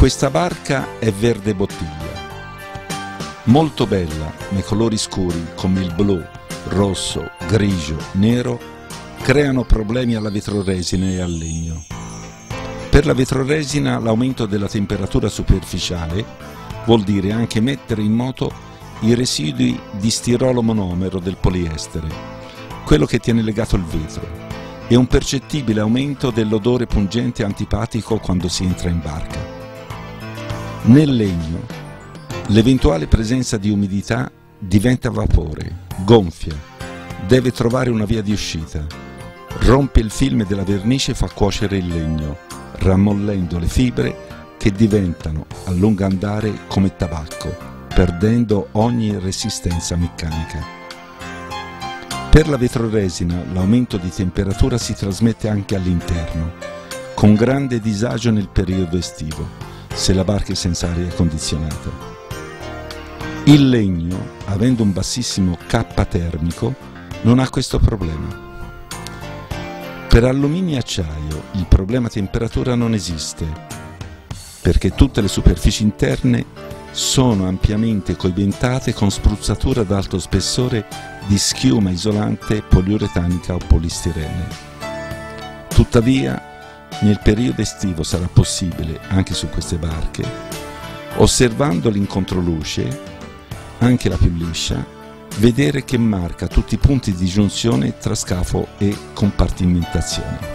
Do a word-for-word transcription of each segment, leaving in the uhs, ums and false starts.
Questa barca è verde bottiglia, molto bella nei colori scuri come il blu, rosso, grigio, nero, creano problemi alla vetroresina e al legno. Per la vetroresina l'aumento della temperatura superficiale vuol dire anche mettere in moto i residui di stirolo monomero del poliestere, quello che tiene legato il vetro, e un percettibile aumento dell'odore pungente e antipatico quando si entra in barca. Nel legno, l'eventuale presenza di umidità diventa vapore, gonfia, deve trovare una via di uscita, rompe il film della vernice e fa cuocere il legno, rammollendo le fibre che diventano a lungo andare come tabacco, perdendo ogni resistenza meccanica. Per la vetroresina l'aumento di temperatura si trasmette anche all'interno, con grande disagio nel periodo estivo, se la barca è senza aria condizionata. Il legno, avendo un bassissimo K termico, non ha questo problema. Per alluminio e acciaio il problema temperatura non esiste, perché tutte le superfici interne sono ampiamente coibentate con spruzzatura ad alto spessore di schiuma isolante poliuretanica o polistirene. Tuttavia, nel periodo estivo sarà possibile, anche su queste barche, osservandoli in controluce, anche la più liscia, vedere che marca tutti i punti di giunzione tra scafo e compartimentazione.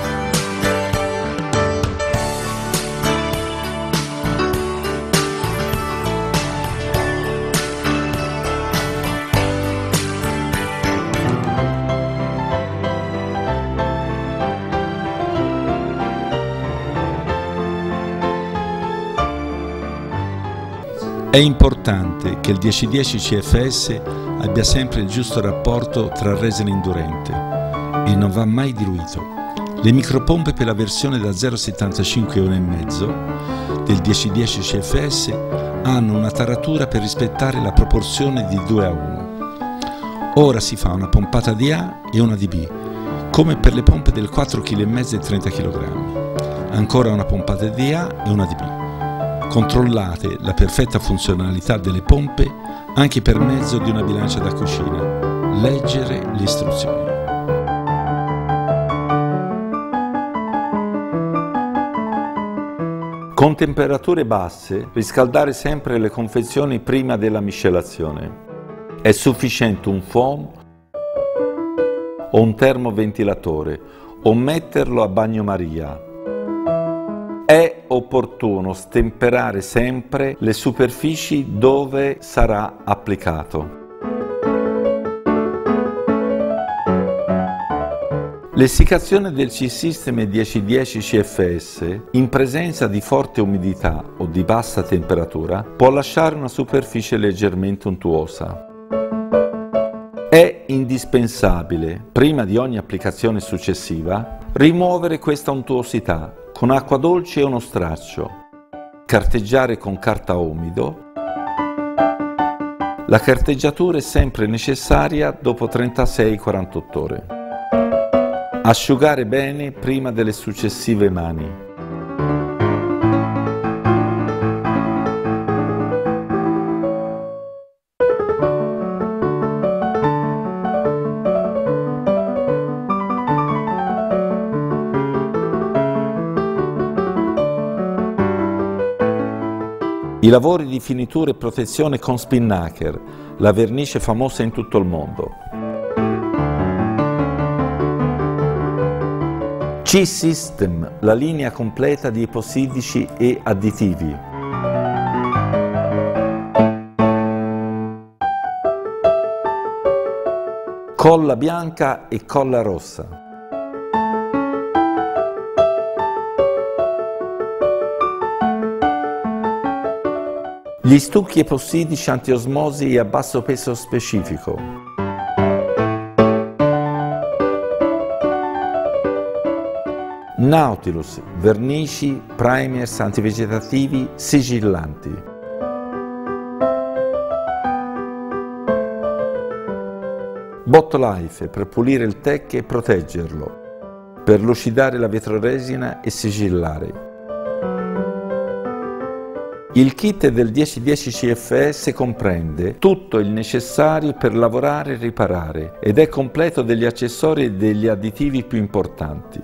È importante che il dieci dieci C F S abbia sempre il giusto rapporto tra resina indurente e non va mai diluito. Le micropompe per la versione da zero virgola settantacinque a uno virgola cinque del dieci dieci C F S hanno una taratura per rispettare la proporzione di due a uno. Ora si fa una pompata di A e una di B, come per le pompe del quattro virgola cinque chilogrammi e trenta chilogrammi. Ancora una pompata di A e una di B. Controllate la perfetta funzionalità delle pompe anche per mezzo di una bilancia da cucina. Leggere le istruzioni. Con temperature basse, riscaldare sempre le confezioni prima della miscelazione. È sufficiente un foam o un termoventilatore o metterlo a bagnomaria. È opportuno stemperare sempre le superfici dove sarà applicato. L'essiccazione del C-System dieci dieci C F S in presenza di forte umidità o di bassa temperatura può lasciare una superficie leggermente untuosa. È indispensabile, prima di ogni applicazione successiva, rimuovere questa untuosità con acqua dolce e uno straccio, carteggiare con carta umido. La carteggiatura è sempre necessaria dopo trentasei quarantotto ore. Asciugare bene prima delle successive mani. I lavori di finitura e protezione con Spinnaker, la vernice famosa in tutto il mondo. C-System, la linea completa di epossidici e additivi. Colla bianca e colla rossa. Gli stucchi epossidici antiosmosi e a basso peso specifico. Nautilus, vernici, primers antivegetativi, sigillanti. Botlife per pulire il tech e proteggerlo, per lucidare la vetroresina e sigillare. Il kit del dieci dieci C F S comprende tutto il necessario per lavorare e riparare ed è completo degli accessori e degli additivi più importanti.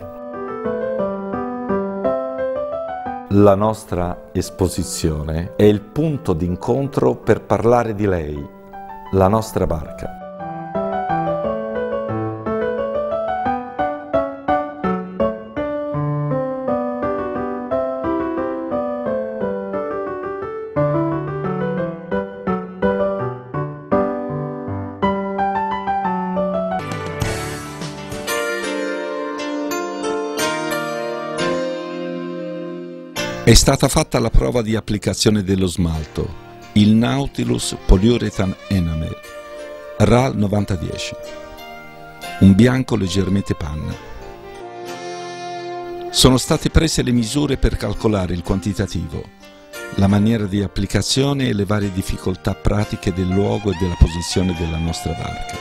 La nostra esposizione è il punto d'incontro per parlare di lei, la nostra barca. È stata fatta la prova di applicazione dello smalto, il Nautilus Polyurethane Enamel R A L novanta dieci, un bianco leggermente panna. Sono state prese le misure per calcolare il quantitativo, la maniera di applicazione e le varie difficoltà pratiche del luogo e della posizione della nostra barca.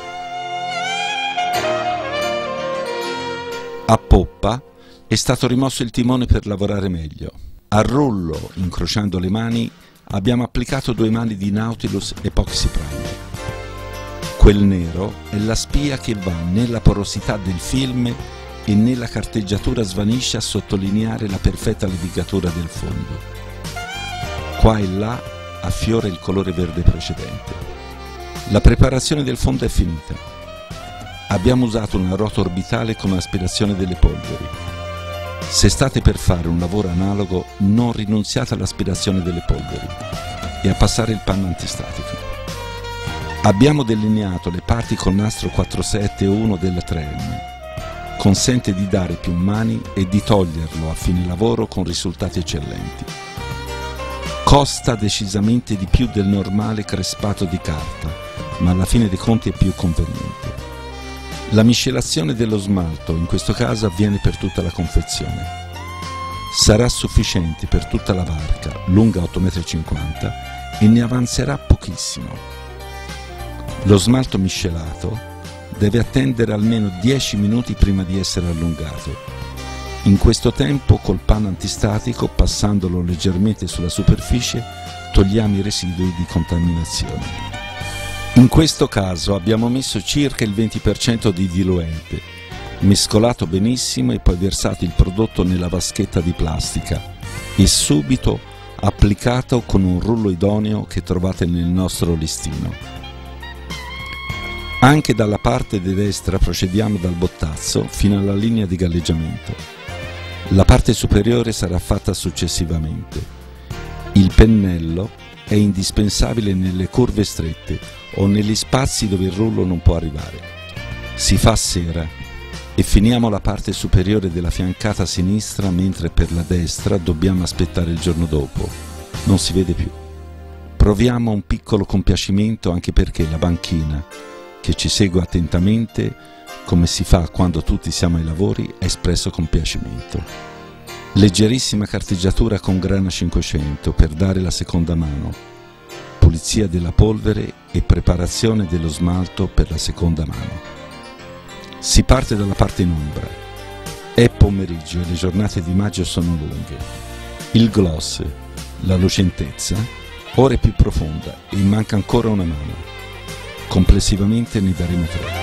A poppa è stato rimosso il timone per lavorare meglio. Al rullo, incrociando le mani, abbiamo applicato due mani di Nautilus Epoxy Primer. Quel nero è la spia che va nella porosità del film e nella carteggiatura svanisce a sottolineare la perfetta levigatura del fondo. Qua e là affiora il colore verde precedente. La preparazione del fondo è finita. Abbiamo usato una ruota orbitale con aspirazione delle polveri. Se state per fare un lavoro analogo, non rinunziate all'aspirazione delle polveri e a passare il panno antistatico. Abbiamo delineato le parti col nastro quattro sette uno della tre M. Consente di dare più mani e di toglierlo a fine lavoro con risultati eccellenti. Costa decisamente di più del normale crespato di carta, ma alla fine dei conti è più conveniente. La miscelazione dello smalto in questo caso avviene per tutta la confezione. Sarà sufficiente per tutta la barca, lunga otto virgola cinquanta metri, e ne avanzerà pochissimo. Lo smalto miscelato deve attendere almeno dieci minuti prima di essere allungato. In questo tempo, col panno antistatico, passandolo leggermente sulla superficie, togliamo i residui di contaminazione. In questo caso abbiamo messo circa il venti per cento di diluente, mescolato benissimo e poi versato il prodotto nella vaschetta di plastica e subito applicato con un rullo idoneo che trovate nel nostro listino. Anche dalla parte di destra procediamo dal bottazzo fino alla linea di galleggiamento. La parte superiore sarà fatta successivamente. Il pennello è indispensabile nelle curve strette o negli spazi dove il rullo non può arrivare. Si fa a sera e finiamo la parte superiore della fiancata sinistra, mentre per la destra dobbiamo aspettare il giorno dopo. Non si vede più. Proviamo un piccolo compiacimento anche perché la banchina, che ci segue attentamente, come si fa quando tutti siamo ai lavori, ha espresso compiacimento. Leggerissima carteggiatura con grana cinquecento per dare la seconda mano. Pulizia della polvere e preparazione dello smalto per la seconda mano. Si parte dalla parte in ombra. È pomeriggio e le giornate di maggio sono lunghe. Il gloss, la lucentezza, ora è più profonda e manca ancora una mano. Complessivamente ne daremo tre.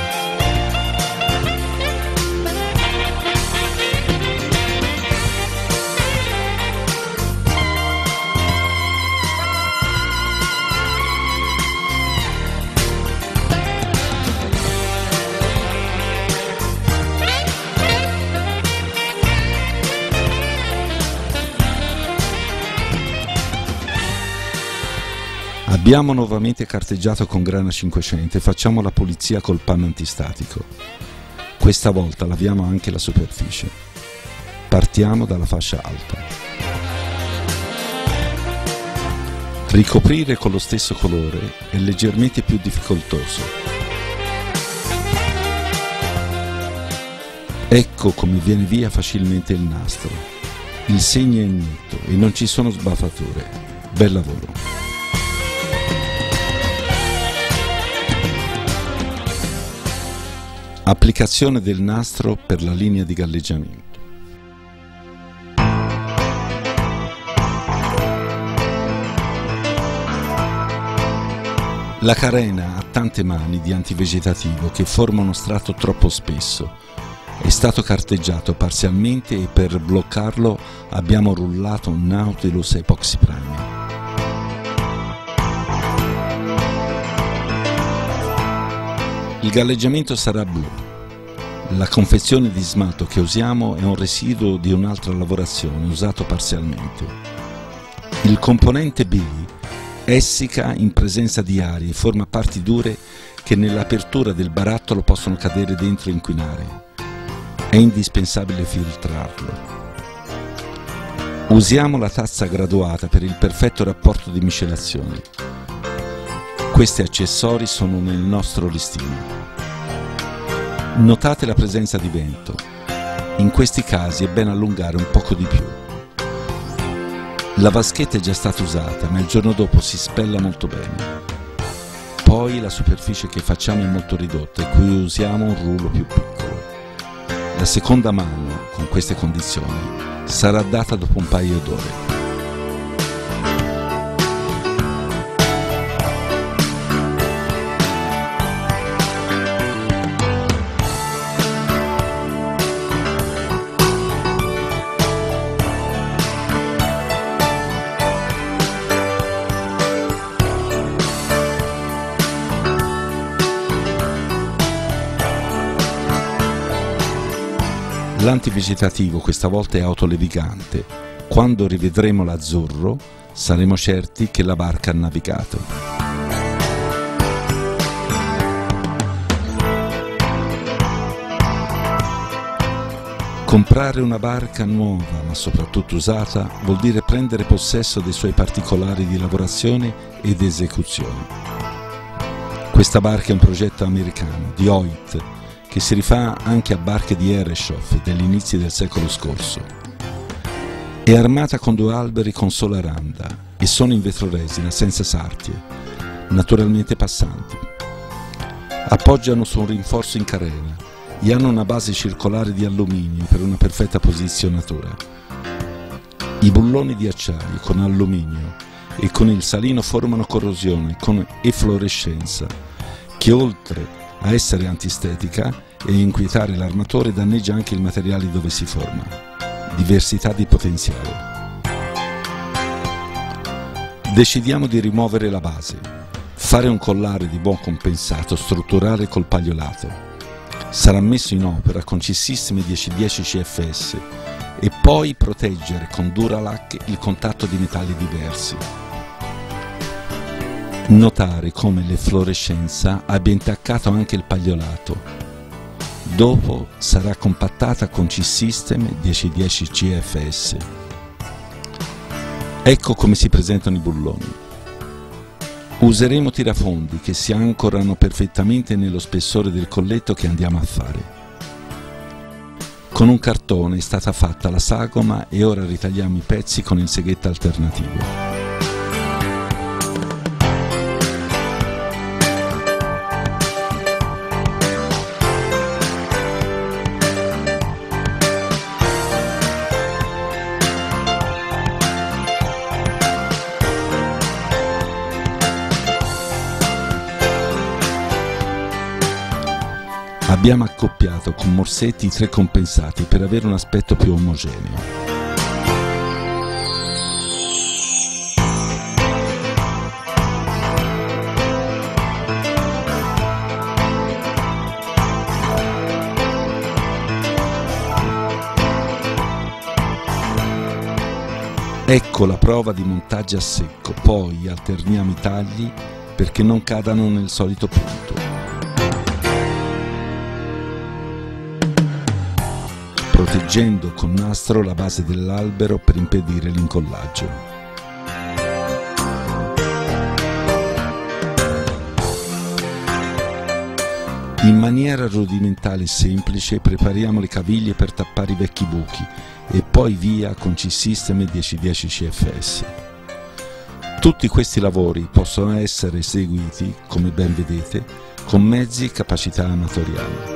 Abbiamo nuovamente carteggiato con grana cinquecento e facciamo la pulizia col panno antistatico. Questa volta laviamo anche la superficie. Partiamo dalla fascia alta. Ricoprire con lo stesso colore è leggermente più difficoltoso. Ecco come viene via facilmente il nastro. Il segno è netto e non ci sono sbaffature. Bel lavoro! Applicazione del nastro per la linea di galleggiamento. La carena ha tante mani di antivegetativo che formano strato troppo spesso. È stato carteggiato parzialmente e per bloccarlo abbiamo rullato un Nautilus Epoxy Primer. Il galleggiamento sarà blu. La confezione di smalto che usiamo è un residuo di un'altra lavorazione usato parzialmente. Il componente B essica in presenza di aria e forma parti dure che nell'apertura del barattolo possono cadere dentro e inquinare. È indispensabile filtrarlo. Usiamo la tazza graduata per il perfetto rapporto di miscelazione. Questi accessori sono nel nostro listino. Notate la presenza di vento. In questi casi è bene allungare un poco di più. La vaschetta è già stata usata, ma il giorno dopo si spella molto bene. Poi la superficie che facciamo è molto ridotta e qui usiamo un rullo più piccolo. La seconda mano, con queste condizioni, sarà data dopo un paio d'ore. L'antivegetativo questa volta è autolevigante. Quando rivedremo l'azzurro saremo certi che la barca ha navigato. Comprare una barca nuova ma soprattutto usata vuol dire prendere possesso dei suoi particolari di lavorazione ed esecuzione. Questa barca è un progetto americano di Hoyt che si rifà anche a barche di Ereshoff degli inizi del secolo scorso. È armata con due alberi con sola randa e sono in vetroresina senza sartie, naturalmente passanti. Appoggiano su un rinforzo in carena e hanno una base circolare di alluminio per una perfetta posizionatura. I bulloni di acciaio con alluminio e con il salino formano corrosione con efflorescenza che oltre a essere antistetica e inquietare l'armatore danneggia anche il materiale dove si forma. Diversità di potenziale. Decidiamo di rimuovere la base, fare un collare di buon compensato strutturale col pagliolato. Sarà messo in opera con C-System dieci dieci C F S e poi proteggere con Duralac il contatto di metalli diversi. Notare come l'efflorescenza abbia intaccato anche il pagliolato. Dopo sarà compattata con C-System dieci dieci C F S. Ecco come si presentano i bulloni. Useremo tirafondi che si ancorano perfettamente nello spessore del colletto che andiamo a fare. Con un cartone è stata fatta la sagoma e ora ritagliamo i pezzi con il seghetto alternativo. Abbiamo accoppiato con morsetti i tre compensati per avere un aspetto più omogeneo. Ecco la prova di montaggio a secco, poi alterniamo i tagli perché non cadano nel solito punto. Proteggendo con nastro la base dell'albero per impedire l'incollaggio. In maniera rudimentale e semplice prepariamo le caviglie per tappare i vecchi buchi e poi via con C-System dieci dieci C F S. Tutti questi lavori possono essere eseguiti, come ben vedete, con mezzi e capacità amatoriali.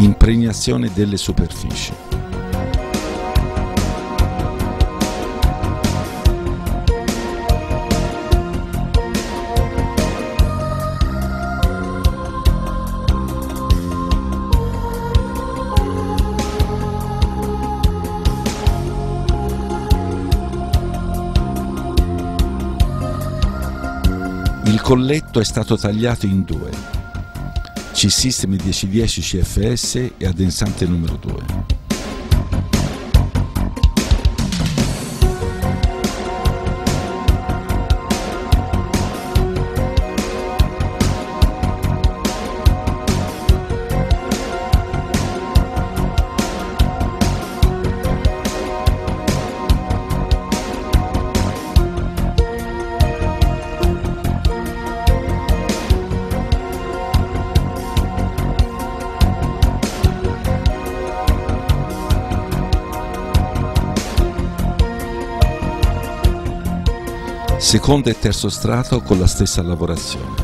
Impregnazione delle superfici. Il colletto è stato tagliato in due, C-System dieci dieci C F S e addensante numero due. Secondo e terzo strato con la stessa lavorazione.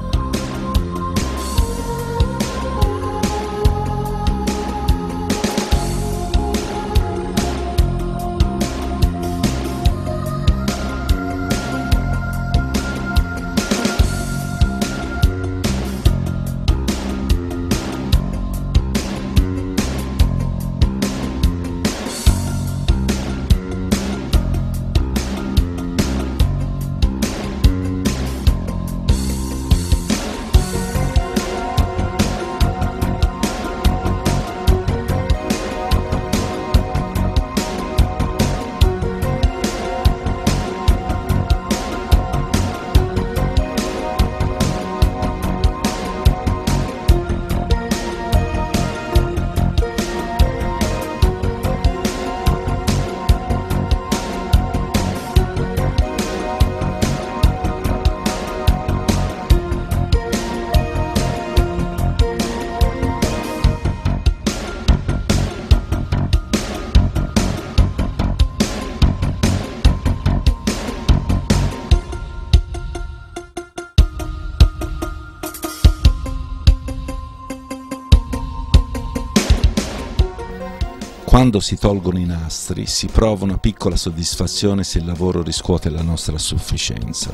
Quando si tolgono i nastri si prova una piccola soddisfazione se il lavoro riscuote la nostra sufficienza.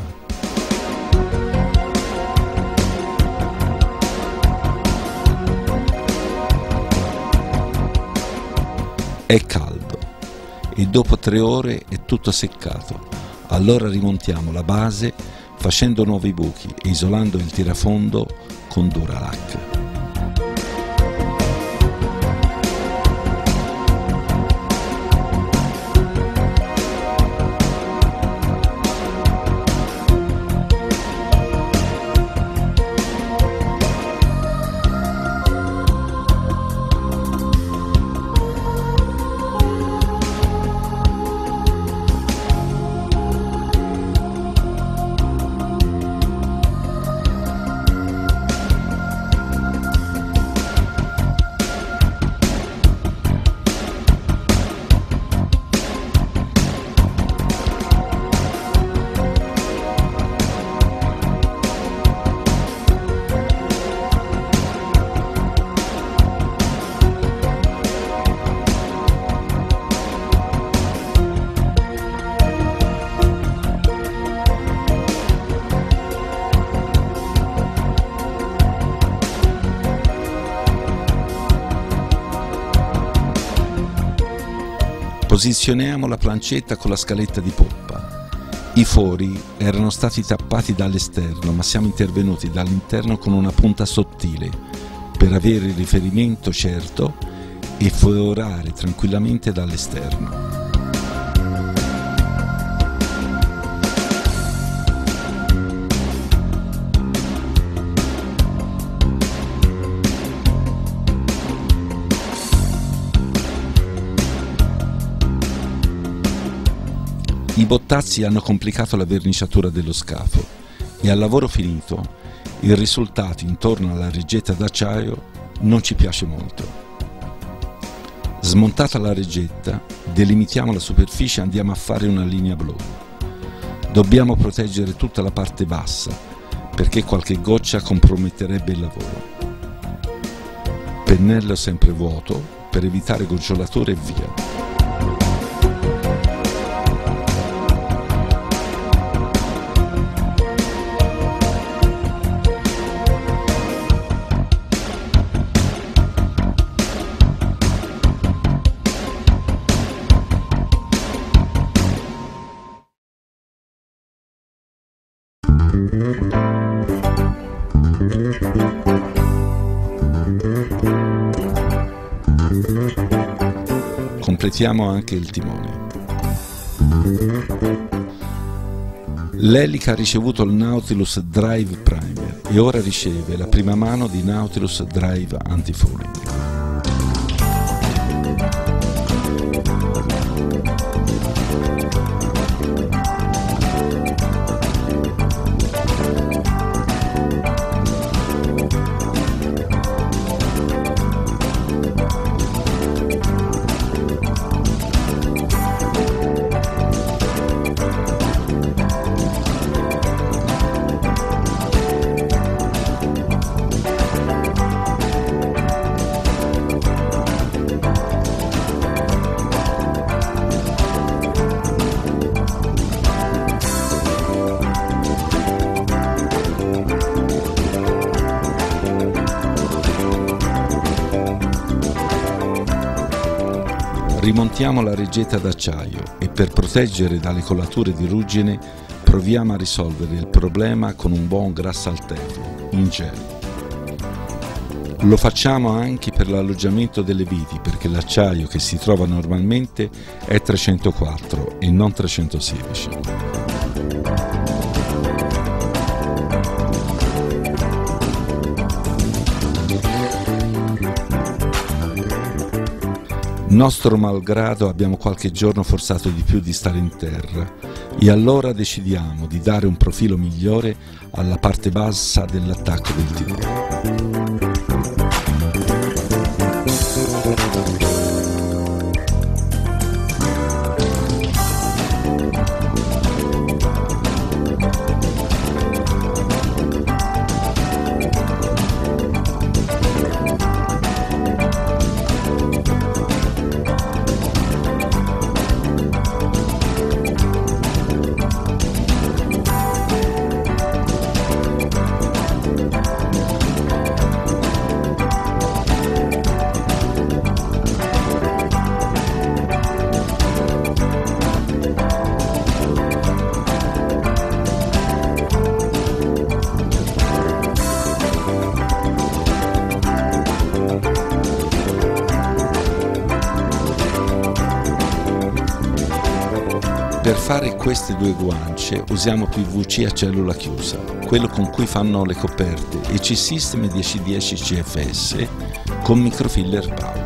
È caldo e dopo tre ore è tutto seccato. Allora rimontiamo la base facendo nuovi buchi e isolando il tirafondo con Duralac. Posizioniamo la plancetta con la scaletta di poppa. I fori erano stati tappati dall'esterno, ma siamo intervenuti dall'interno con una punta sottile per avere il riferimento certo e forare tranquillamente dall'esterno. I bottazzi hanno complicato la verniciatura dello scafo e al lavoro finito il risultato intorno alla reggetta d'acciaio non ci piace molto. Smontata la reggetta, delimitiamo la superficie e andiamo a fare una linea blu. Dobbiamo proteggere tutta la parte bassa perché qualche goccia comprometterebbe il lavoro. Pennello sempre vuoto per evitare gocciolature e via. Completiamo anche il timone. L'elica ha ricevuto il Nautilus Drive Primer e ora riceve la prima mano di Nautilus Drive Anti-Fouling. Rimontiamo la reggetta d'acciaio e per proteggere dalle colature di ruggine proviamo a risolvere il problema con un buon grassalterro in gel. Lo facciamo anche per l'alloggiamento delle viti perché l'acciaio che si trova normalmente è trecentoquattro e non trecentosedici. Nostro malgrado abbiamo qualche giorno forzato di più di stare in terra e allora decidiamo di dare un profilo migliore alla parte bassa dell'attacco del timone. Per fare queste due guance usiamo P V C a cellula chiusa, quello con cui fanno le coperte, e C-System dieci dieci C F S con microfiller Power.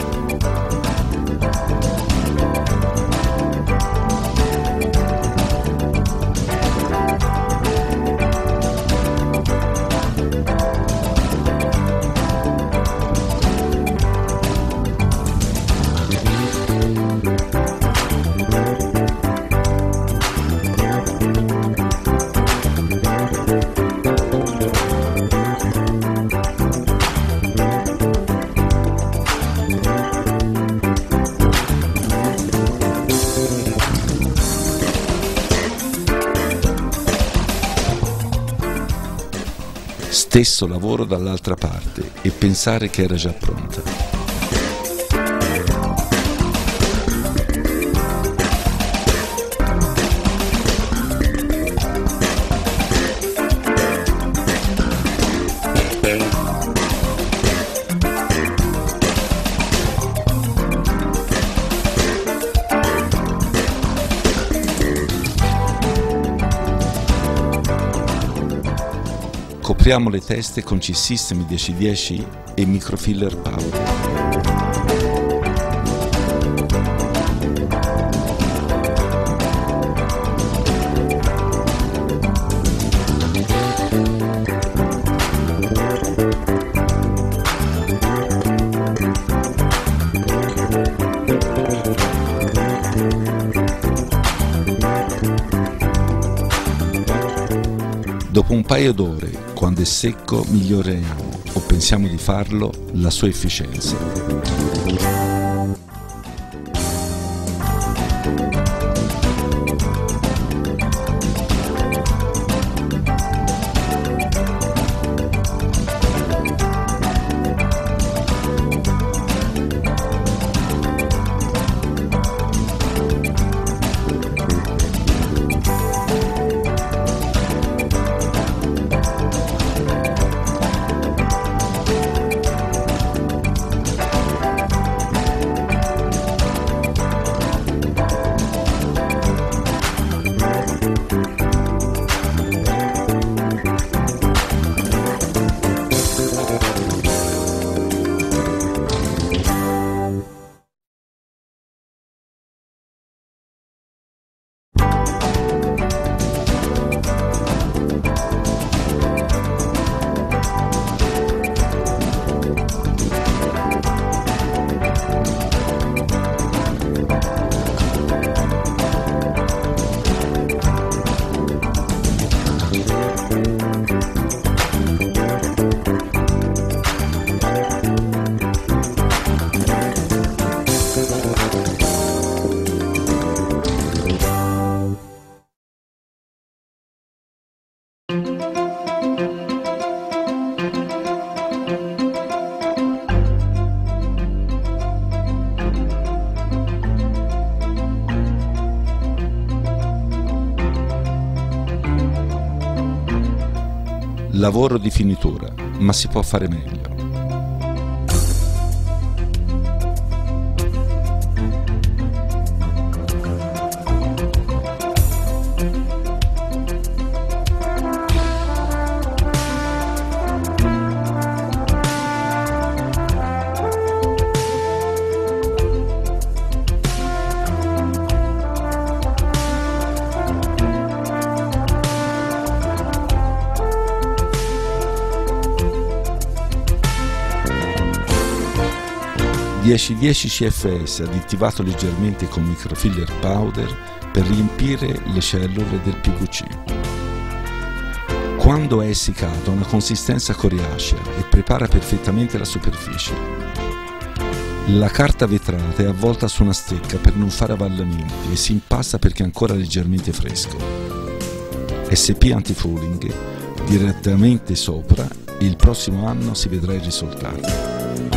Stesso lavoro dall'altra parte e pensare che era già pronta. Copriamo le teste con C-System dieci dieci e microfiller Power. Dopo un paio d'ore, quando è secco, miglioriamo, pensiamo di farlo, la sua efficienza. Lavoro di finitura, ma si può fare meglio. dieci dieci C F S additivato leggermente con microfiller powder per riempire le cellule del P V C. Quando è essiccato ha una consistenza coriacea e prepara perfettamente la superficie. La carta vetrata è avvolta su una stecca per non fare avvallamenti e si impasta perché è ancora leggermente fresco. S P antifouling direttamente sopra e il prossimo anno si vedrà il risultato.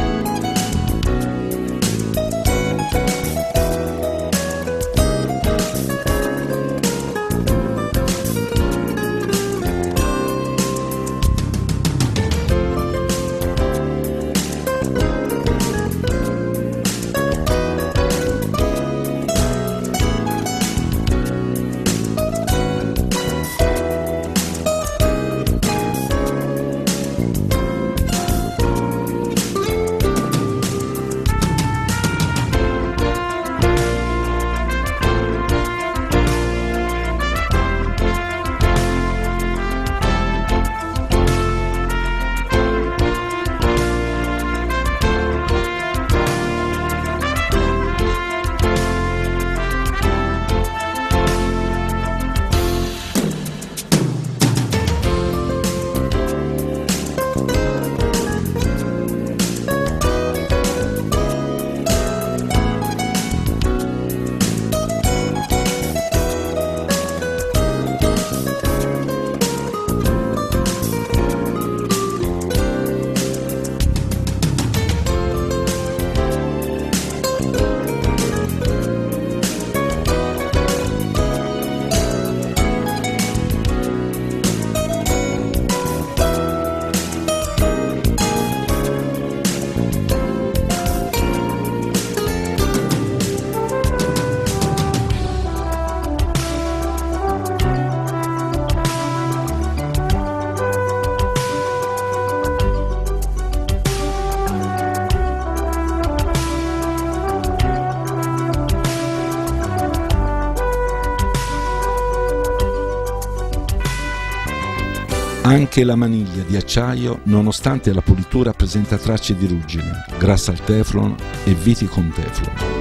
Anche la maniglia di acciaio, nonostante la pulitura, presenta tracce di ruggine, grassa al teflon e viti con teflon.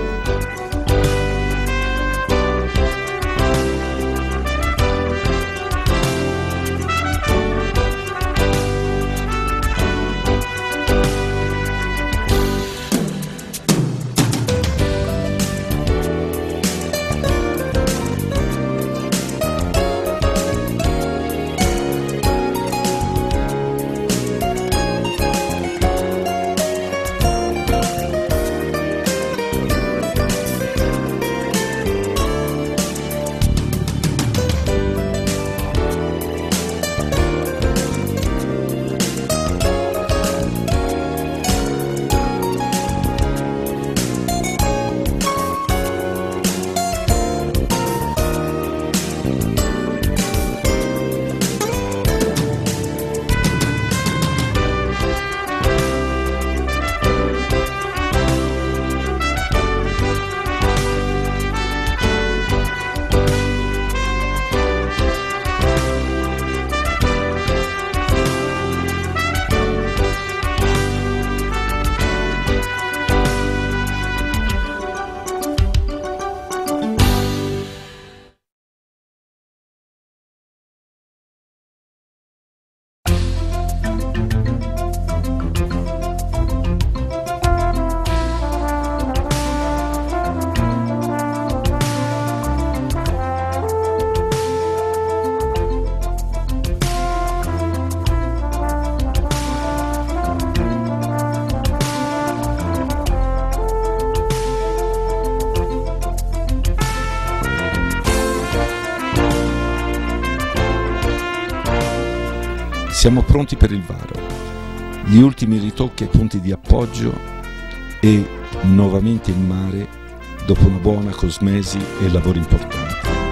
Siamo pronti per il varo. Gli ultimi ritocchi ai punti di appoggio e nuovamente in mare dopo una buona cosmesi e lavori importanti.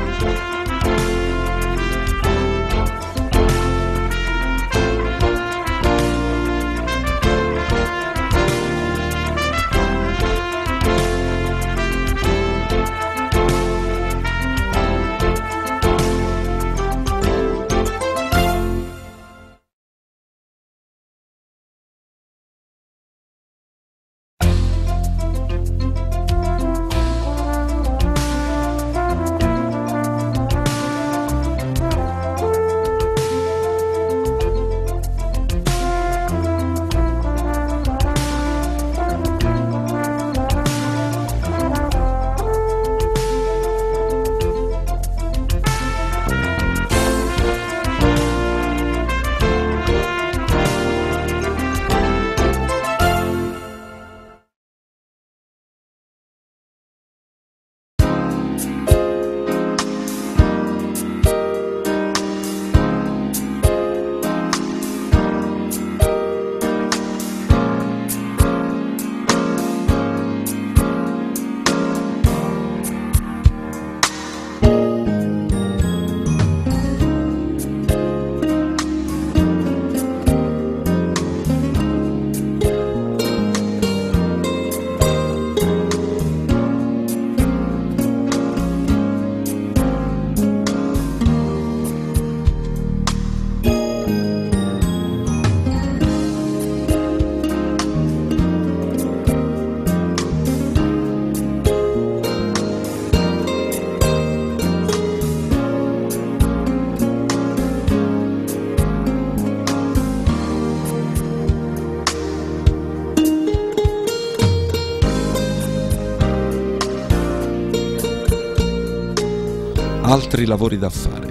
Altri lavori da fare.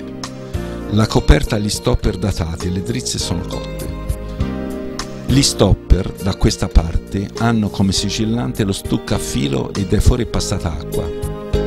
La coperta agli stopper datati e le drizze sono cotte. Gli stopper da questa parte hanno come sigillante lo stucco a filo ed è fuori passata acqua.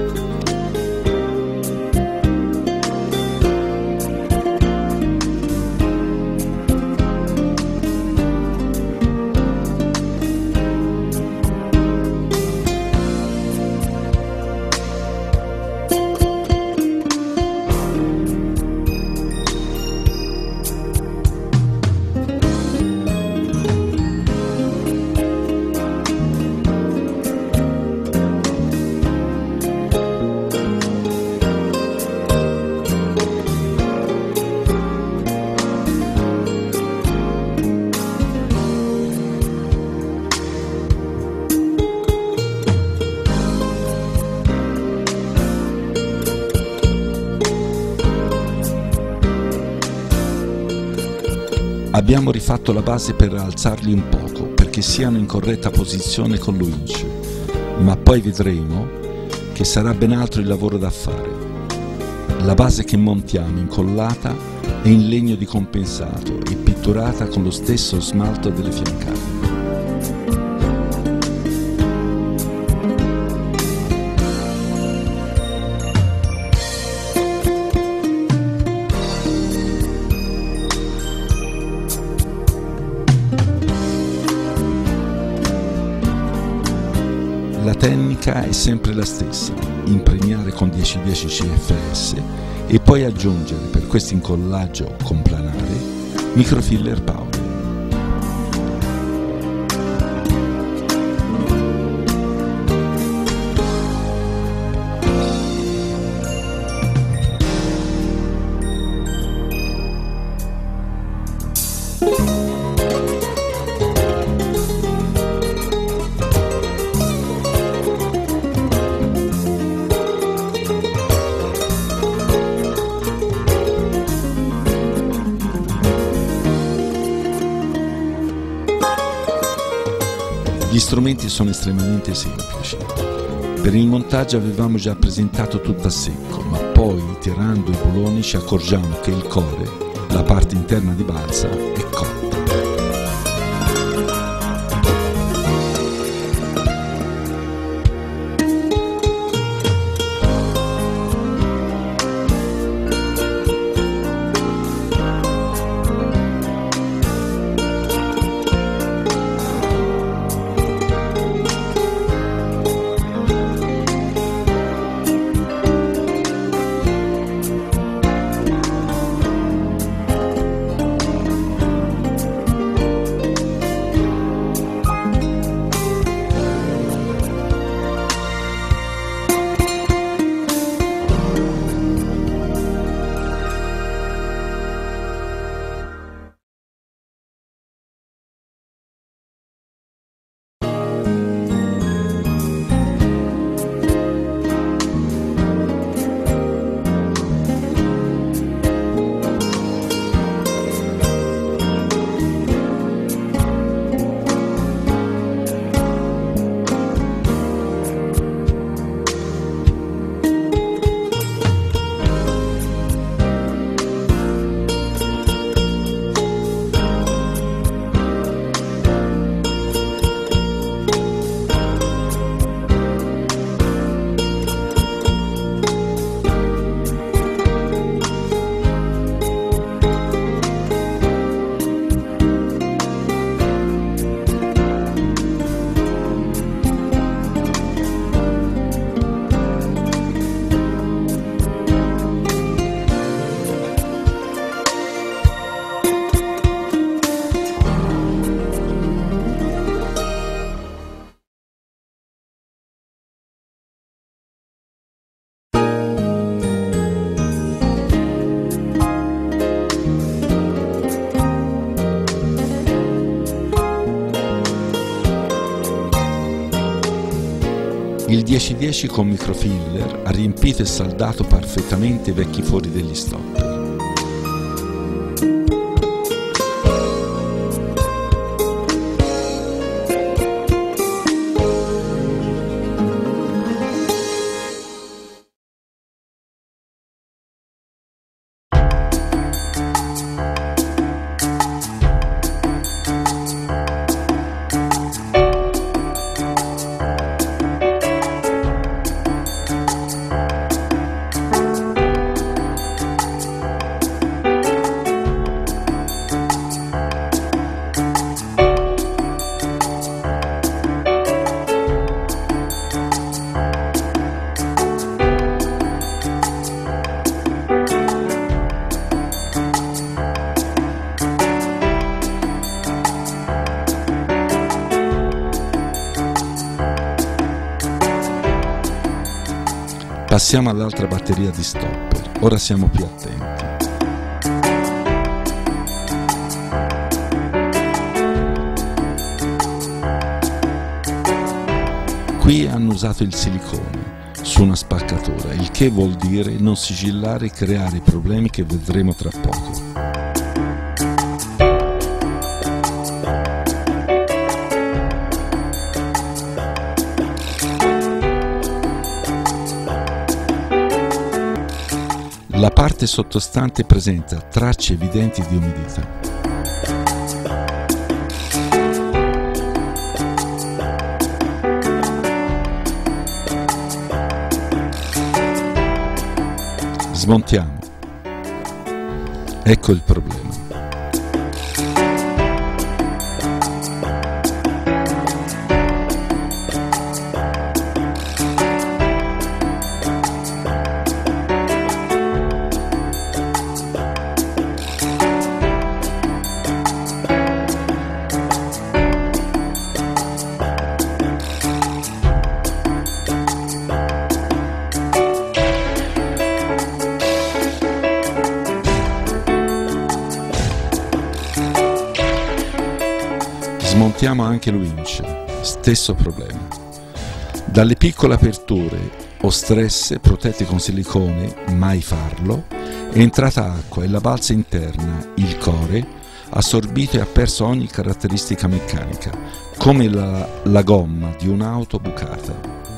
Abbiamo rifatto la base per alzarli un poco, perché siano in corretta posizione con lo winch, ma poi vedremo che sarà ben altro il lavoro da fare. La base che montiamo incollata è in legno di compensato e pitturata con lo stesso smalto delle fiancate. La tecnica è sempre la stessa, impregnare con dieci dieci C F S e poi aggiungere per questo incollaggio complanare microfiller powder. Gli strumenti sono estremamente semplici. Per il montaggio avevamo già presentato tutto a secco, ma poi tirando i bulloni ci accorgiamo che il core, la parte interna di balsa, è cotta. Il dieci dieci con microfiller ha riempito e saldato perfettamente i vecchi fori degli stopper. Passiamo all'altra batteria di stopper, ora siamo più attenti. Qui hanno usato il silicone su una spaccatura, il che vuol dire non sigillare e creare i problemi che vedremo tra poco. La parte sottostante presenta tracce evidenti di umidità. Smontiamo. Ecco il problema. Smontiamo anche il winch, stesso problema. Dalle piccole aperture o stresse protette con silicone, mai farlo, è entrata acqua e la balza interna, il core, ha assorbito e ha perso ogni caratteristica meccanica, come la, la gomma di un'auto bucata.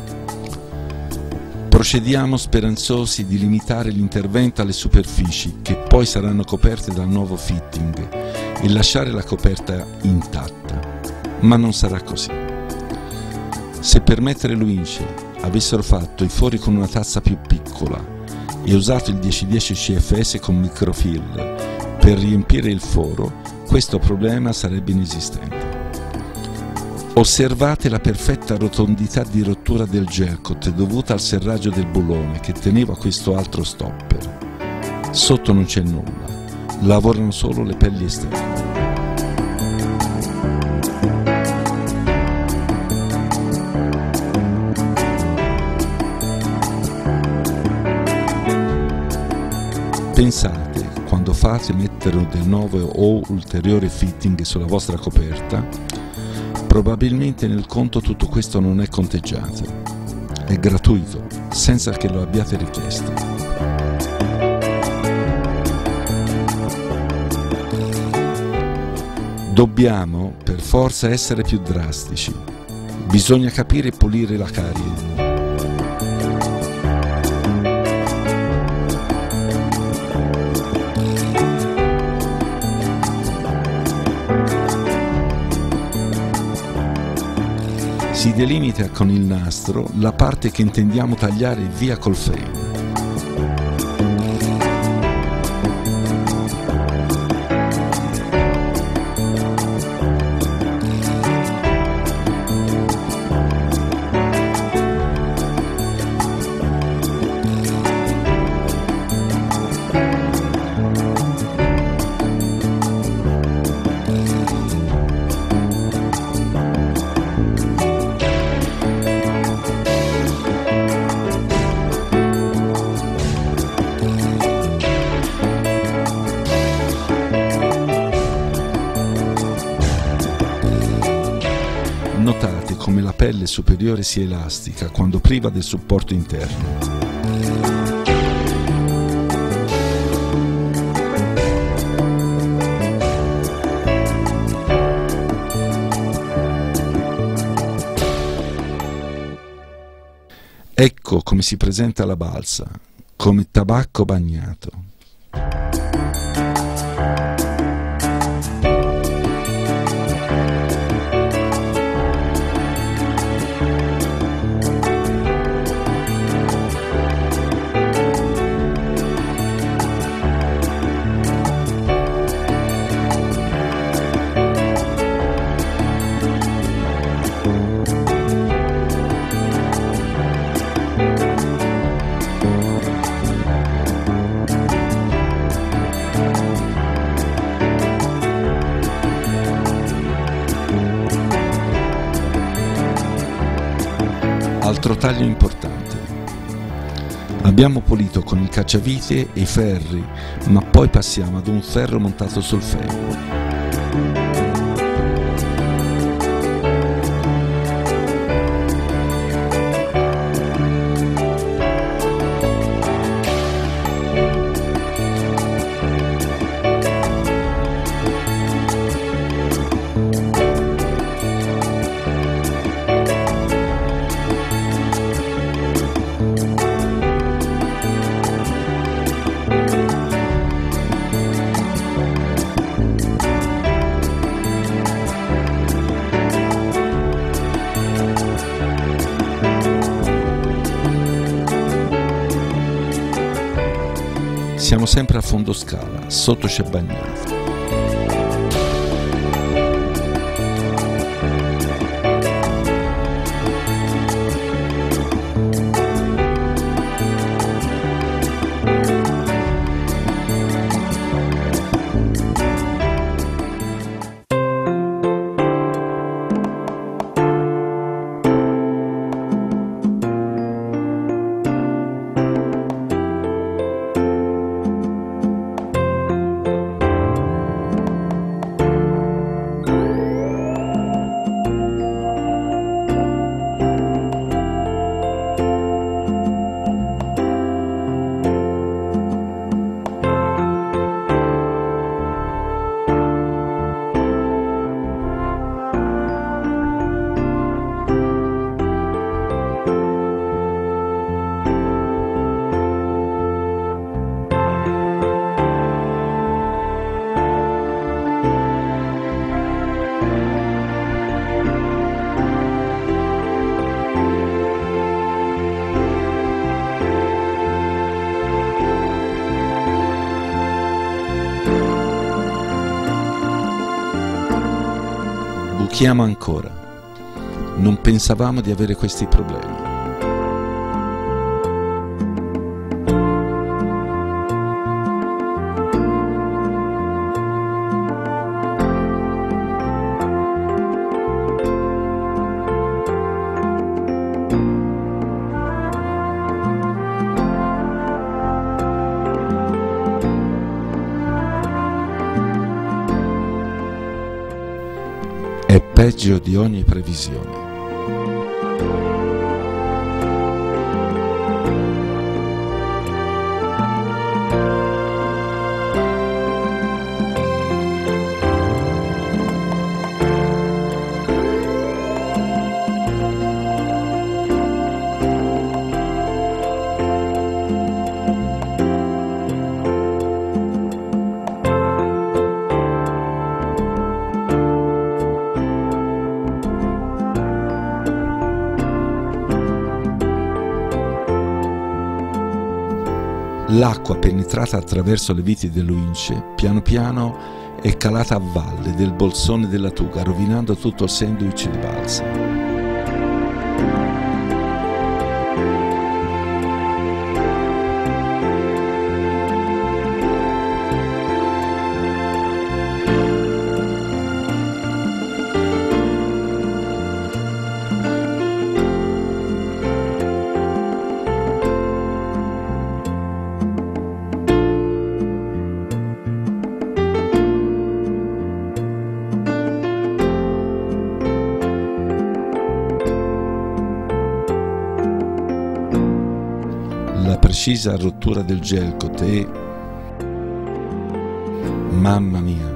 Procediamo speranzosi di limitare l'intervento alle superfici che poi saranno coperte dal nuovo fitting e lasciare la coperta intatta. Ma non sarà così. Se per mettere il winch avessero fatto i fori con una tazza più piccola e usato il dieci dieci C F S con microfiller per riempire il foro, questo problema sarebbe inesistente. Osservate la perfetta rotondità di rottura del gelcoat dovuta al serraggio del bullone che teneva questo altro stopper. Sotto non c'è nulla, lavorano solo le pelli esterne. Pensate, quando fate mettere del nuovo o ulteriore fitting sulla vostra coperta, probabilmente nel conto tutto questo non è conteggiato, è gratuito, senza che lo abbiate richiesto. Dobbiamo per forza essere più drastici, bisogna capire e pulire la carie. Si delimita con il nastro la parte che intendiamo tagliare via col freno. pelle superiore si elastica quando priva del supporto interno. Ecco come si presenta la balsa, come tabacco bagnato. Altro taglio importante. Abbiamo pulito con il cacciavite i ferri, ma poi passiamo ad un ferro montato sul femore. Siamo sempre a fondo scala, sotto c'è bagnato. Buchiamo ancora. Non pensavamo di avere questi problemi. È peggio di ogni previsione. L'acqua penetrata attraverso le viti delle winch piano piano è calata a valle del bolsone della tuga, rovinando tutto il sandwich di balsa. precisa rottura del gelcot e... mamma mia!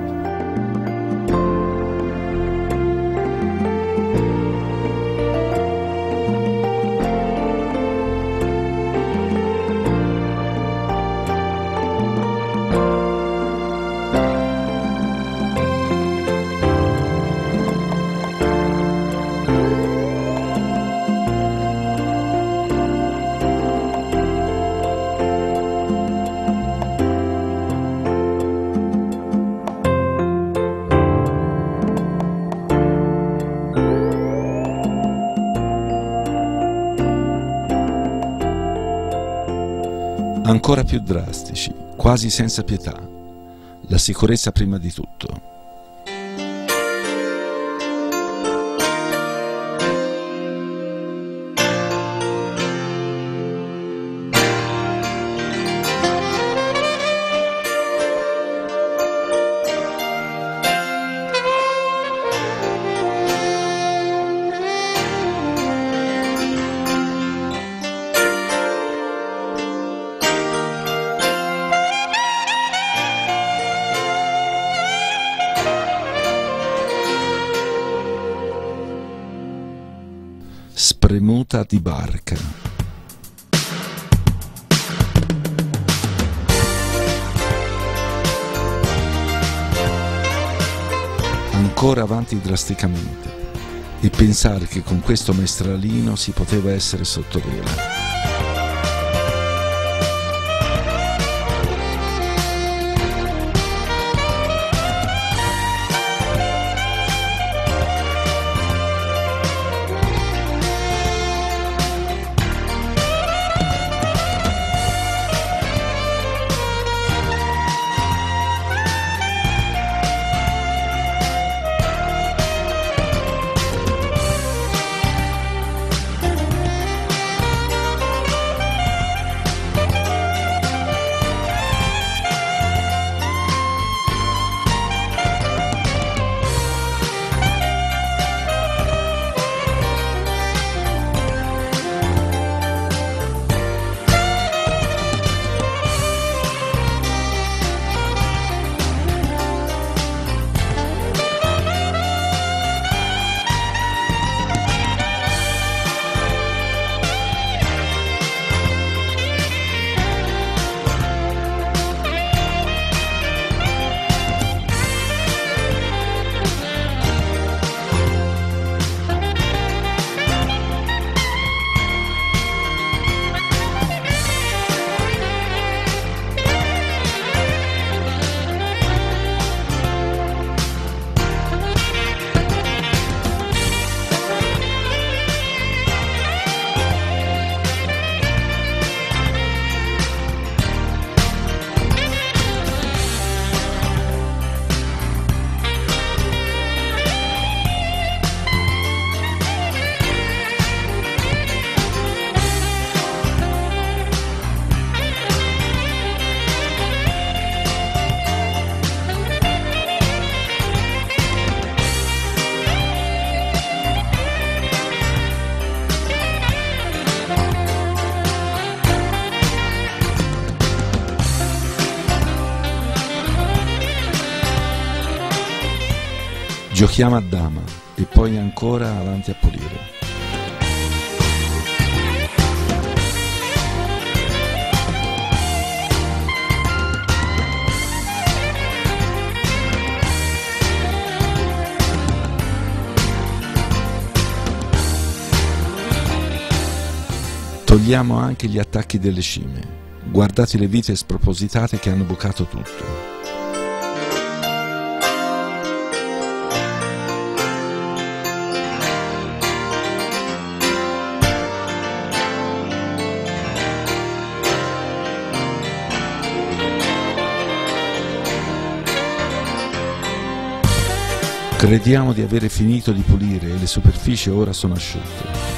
Ancora più drastici, quasi senza pietà. La sicurezza prima di tutto. Spremuta di barca. Ancora avanti drasticamente, e pensare che con questo maestralino si poteva essere sotto vela. Giochiamo a dama e poi ancora avanti a pulire. Togliamo anche gli attacchi delle cime. Guardate le vite spropositate che hanno bucato tutto. Crediamo di avere finito di pulire e le superfici ora sono asciutte.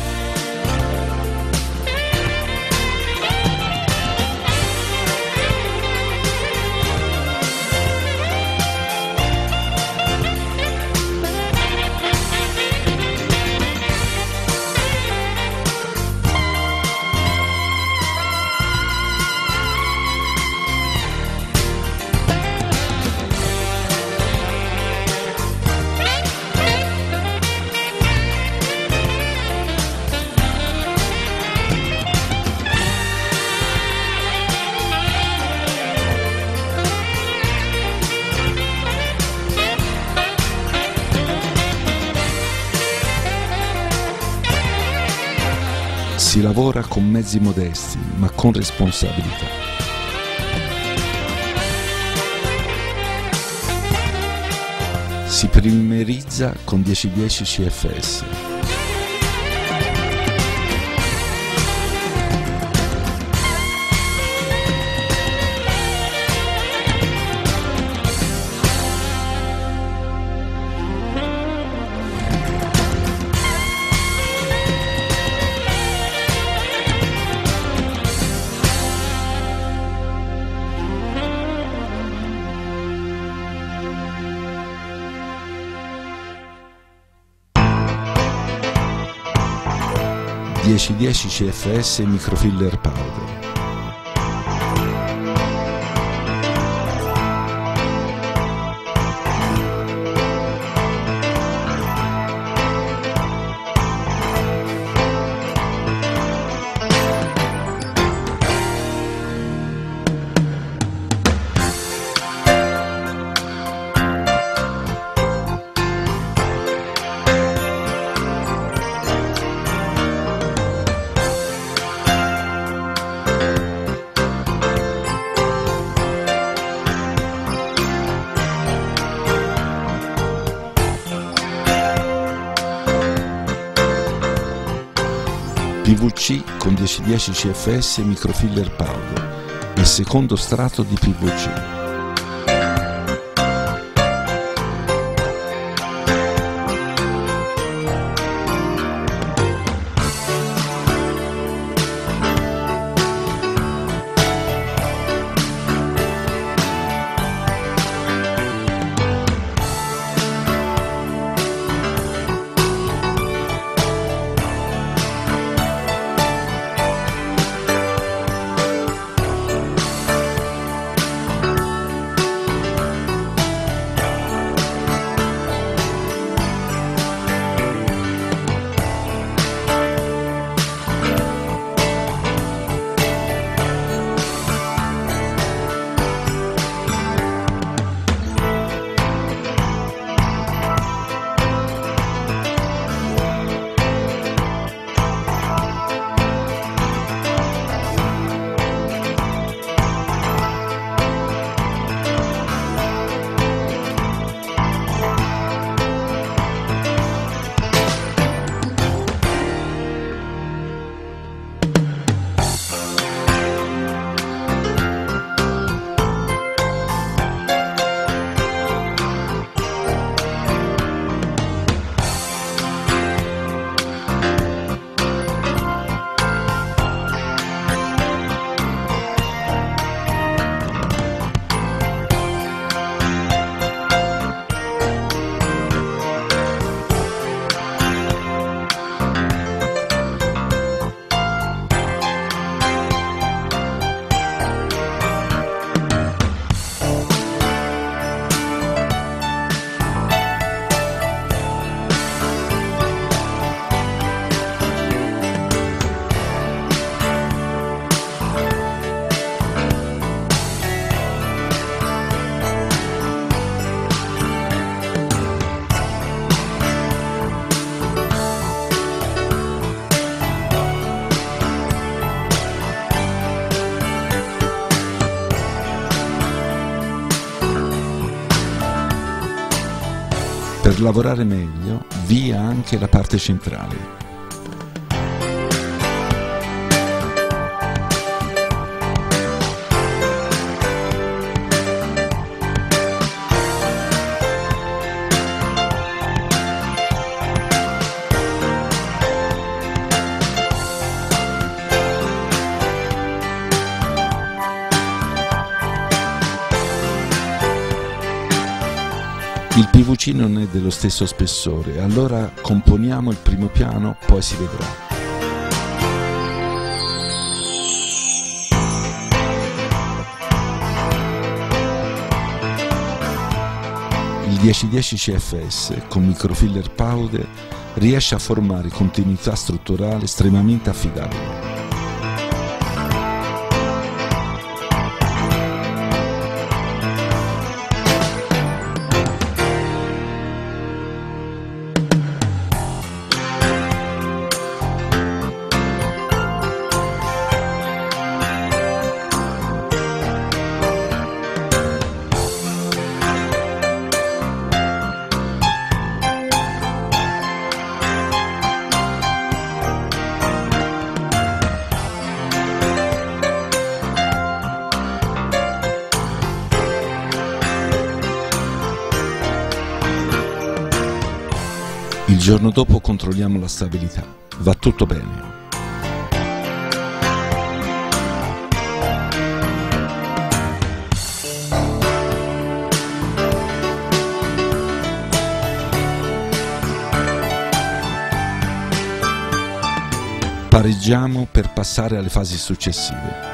Si lavora con mezzi modesti, ma con responsabilità. Si primerizza con dieci dieci C F S. dieci dieci C F S microfiller powder. P V C con dieci dieci C F S microfiller powder e secondo strato di P V C. Per lavorare meglio, via anche la parte centrale. Il P V C non è dello stesso spessore, allora componiamo il primo piano, poi si vedrà. Il dieci dieci C F S con microfiller powder riesce a formare continuità strutturale estremamente affidabile. giorno dopo controlliamo la stabilità. Va tutto bene. Pareggiamo per passare alle fasi successive.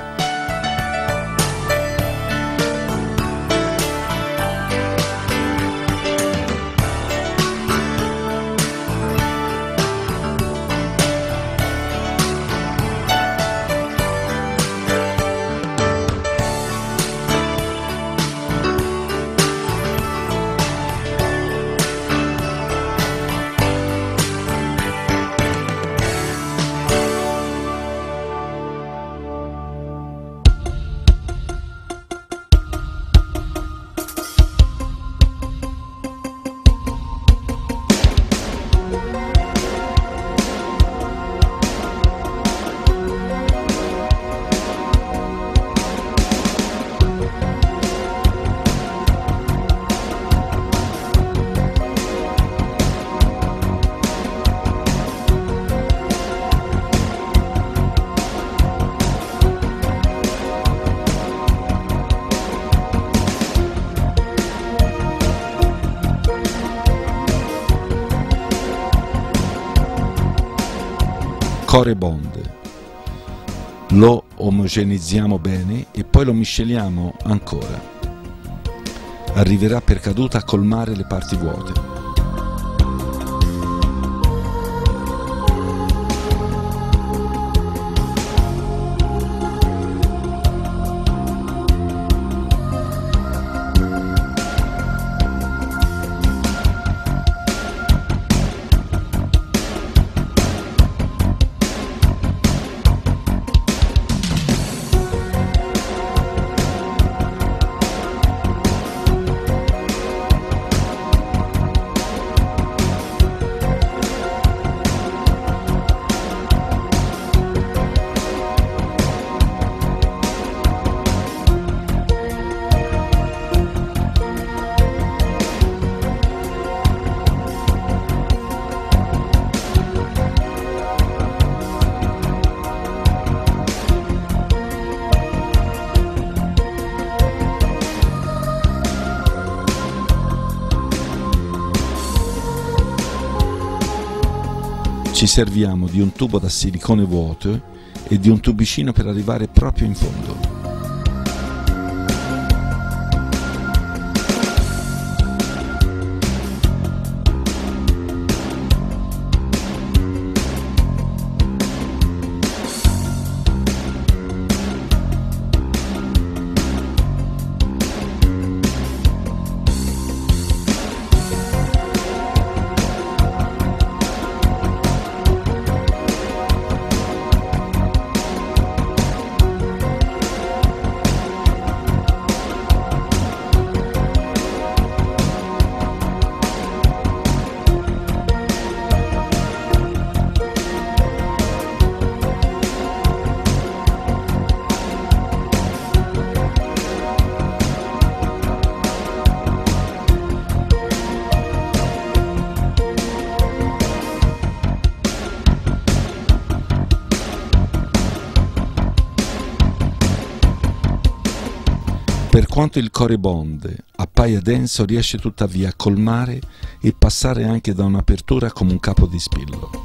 Core bond. Lo omogenizziamo bene e poi lo misceliamo ancora. Arriverà per caduta a colmare le parti vuote. Ci serviamo di un tubo da silicone vuoto e di un tubicino per arrivare proprio in fondo. Per quanto il core bond appaia denso, riesce tuttavia a colmare e passare anche da un'apertura come un capo di spillo.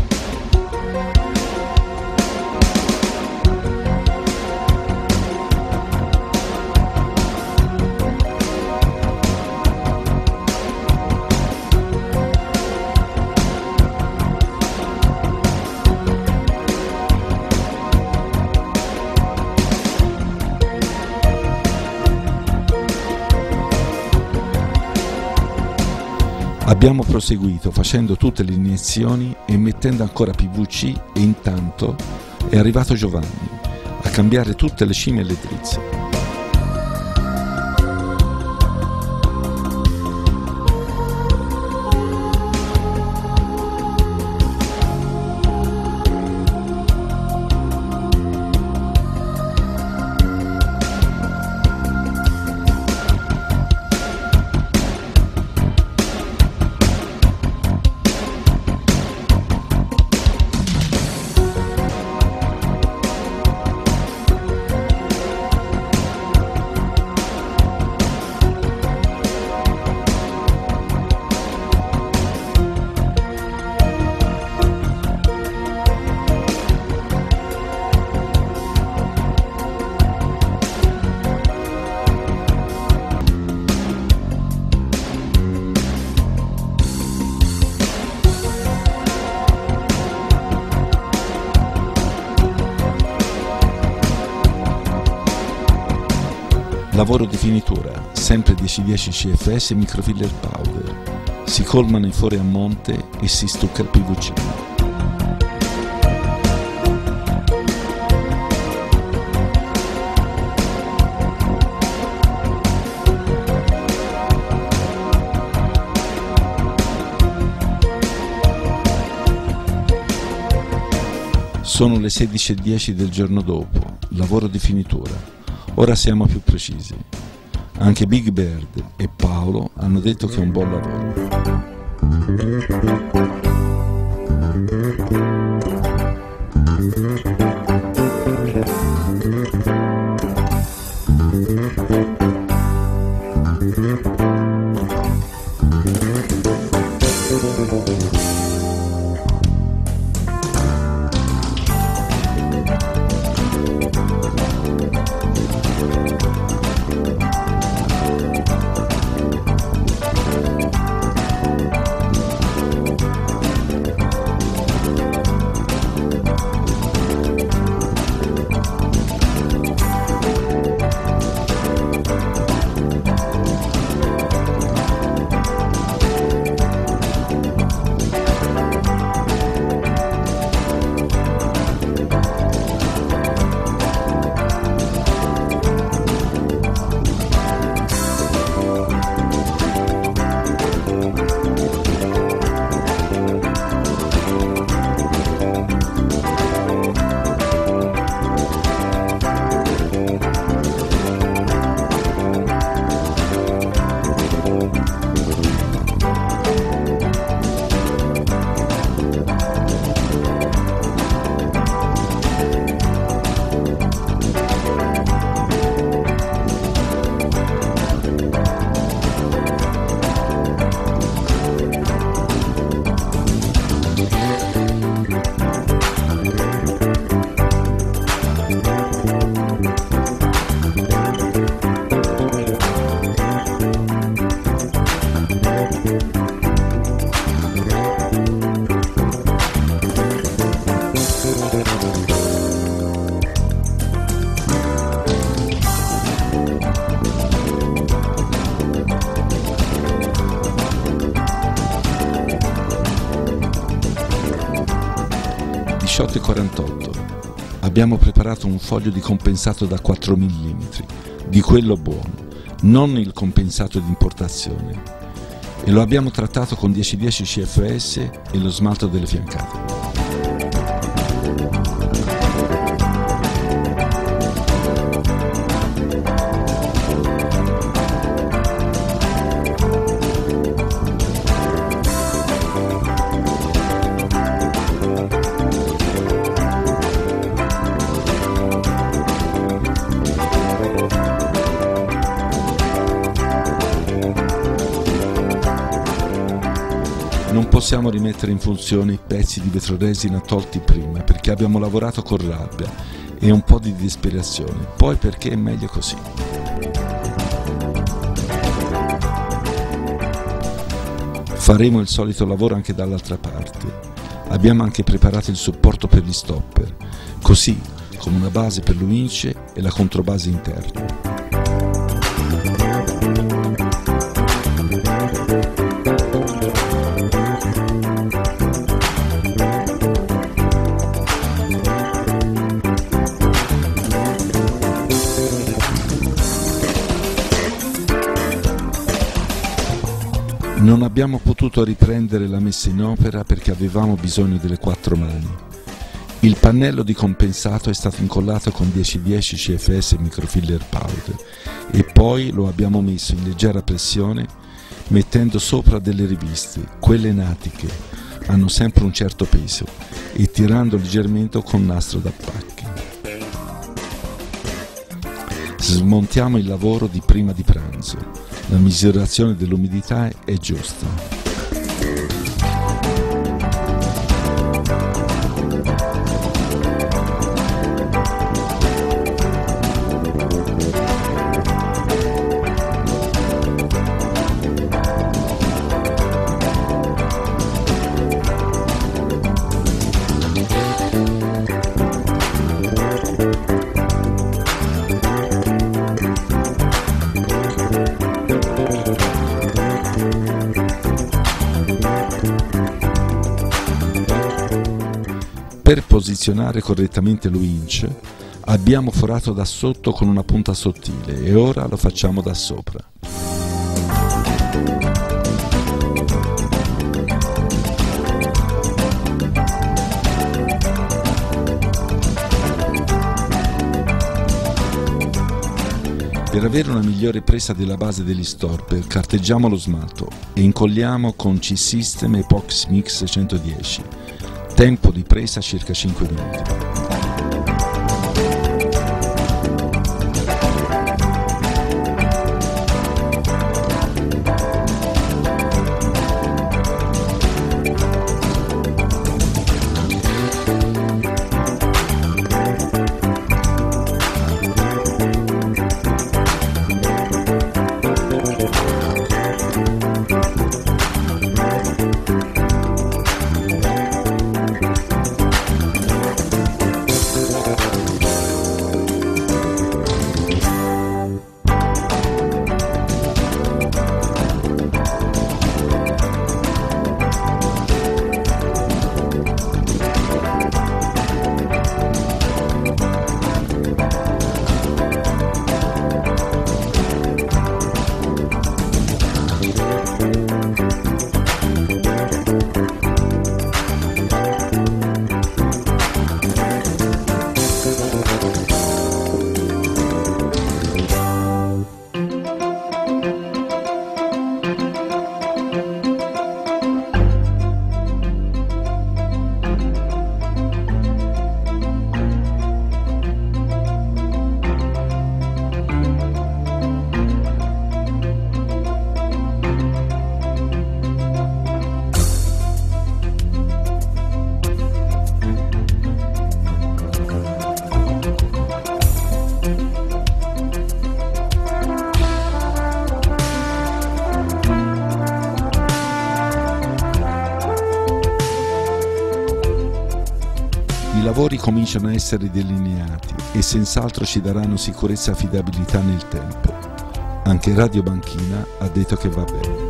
Abbiamo proseguito facendo tutte le iniezioni e mettendo ancora P V C e intanto è arrivato Giovanni a cambiare tutte le cime e le drizze. Lavoro di finitura, sempre dieci dieci C F S e microfiller powder. Si colmano i fori a monte e si stucca il P V C. Sono le sedici e dieci del giorno dopo, lavoro di finitura. Ora siamo più precisi. Anche Big Bird e Paolo hanno detto che è un buon lavoro. diciotto e quarantotto. Abbiamo preparato un foglio di compensato da quattro millimetri, di quello buono, non il compensato di importazione, e lo abbiamo trattato con dieci dieci C F S e lo smalto delle fiancate. Non possiamo rimettere in funzione i pezzi di vetroresina tolti prima perché abbiamo lavorato con rabbia e un po' di disperazione, poi perché è meglio così. Faremo il solito lavoro anche dall'altra parte. Abbiamo anche preparato il supporto per gli stopper, così come una base per l'U vince e la controbase interna. Non abbiamo potuto riprendere la messa in opera perché avevamo bisogno delle quattro mani. Il pannello di compensato è stato incollato con dieci dieci C F S microfiller powder e poi lo abbiamo messo in leggera pressione mettendo sopra delle riviste, quelle natiche, hanno sempre un certo peso, e tirando leggermente con nastro da pacchi. Smontiamo il lavoro di prima di pranzo. La misurazione dell'umidità è giusta. posizionare correttamente lo hinge, abbiamo forato da sotto con una punta sottile e ora lo facciamo da sopra. Per avere una migliore presa della base degli storper carteggiamo lo smalto e incolliamo con C-System Epoxy Mix centodieci. Tempo di presa circa cinque minuti. I lavori cominciano a essere delineati e senz'altro ci daranno sicurezza e affidabilità nel tempo. Anche Radio Banchina ha detto che va bene.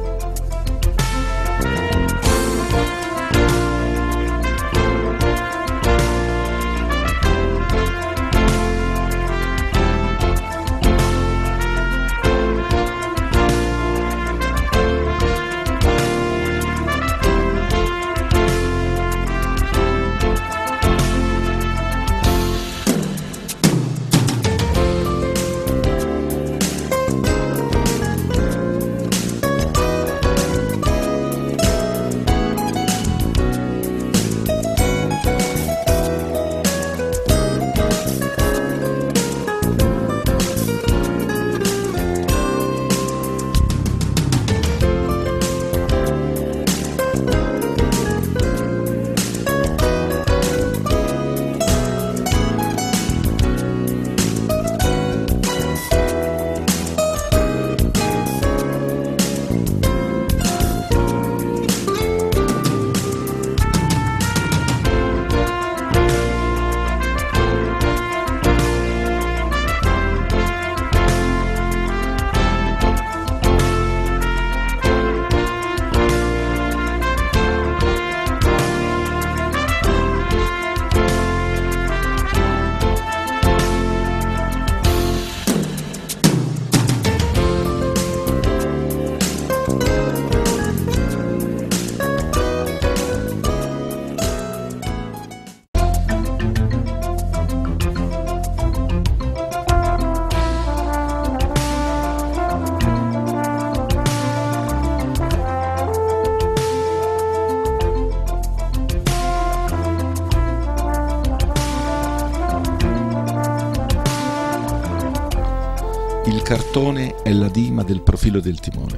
Il cartone è la dima del profilo del timone.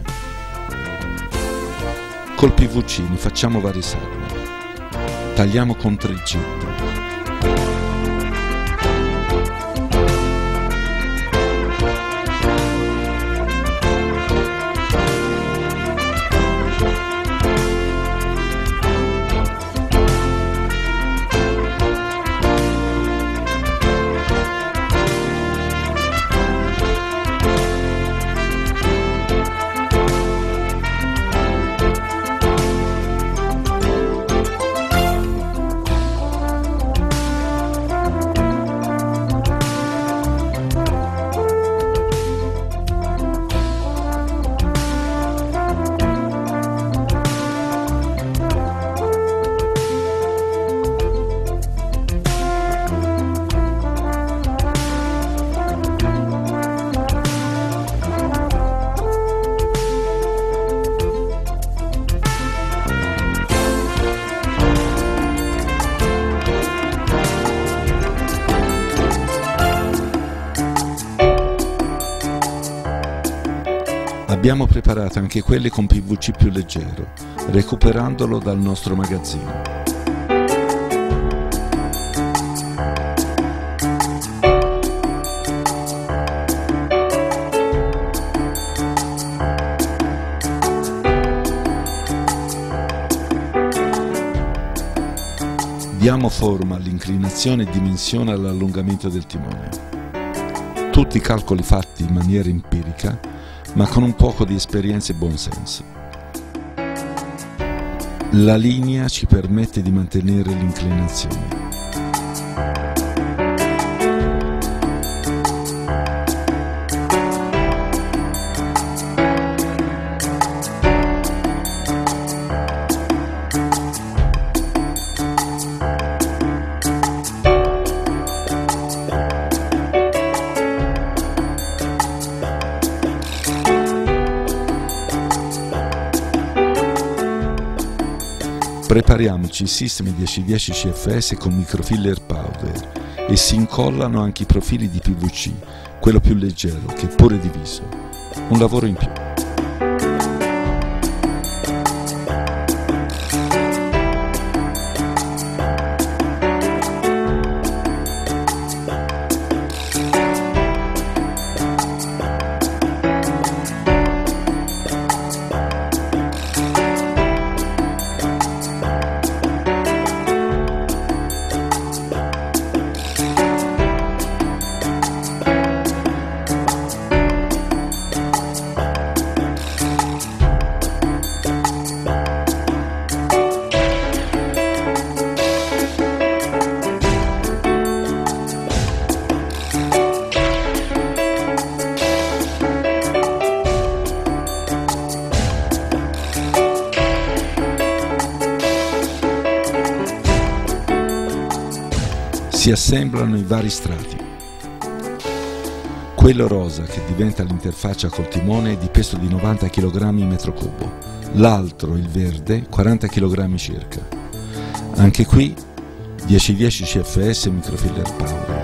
Col P V C ne facciamo varie sagome. Tagliamo con tricetta. Abbiamo preparato anche quelle con P V C più leggero, recuperandolo dal nostro magazzino. Diamo forma all'inclinazione e dimensione all'allungamento del timone. Tutti calcoli fatti in maniera empirica, ma con un poco di esperienza e buonsenso. La linea ci permette di mantenere l'inclinazione. Prepariamoci i sistemi dieci dieci C F S con microfiller powder e si incollano anche i profili di P V C, quello più leggero che è pure diviso. Un lavoro in più. Si assemblano i vari strati. Quello rosa, che diventa l'interfaccia col timone, è di peso di novanta chilogrammi metro cubo, l'altro, il verde, quaranta chilogrammi circa. Anche qui dieci dieci C F S microfiller powder.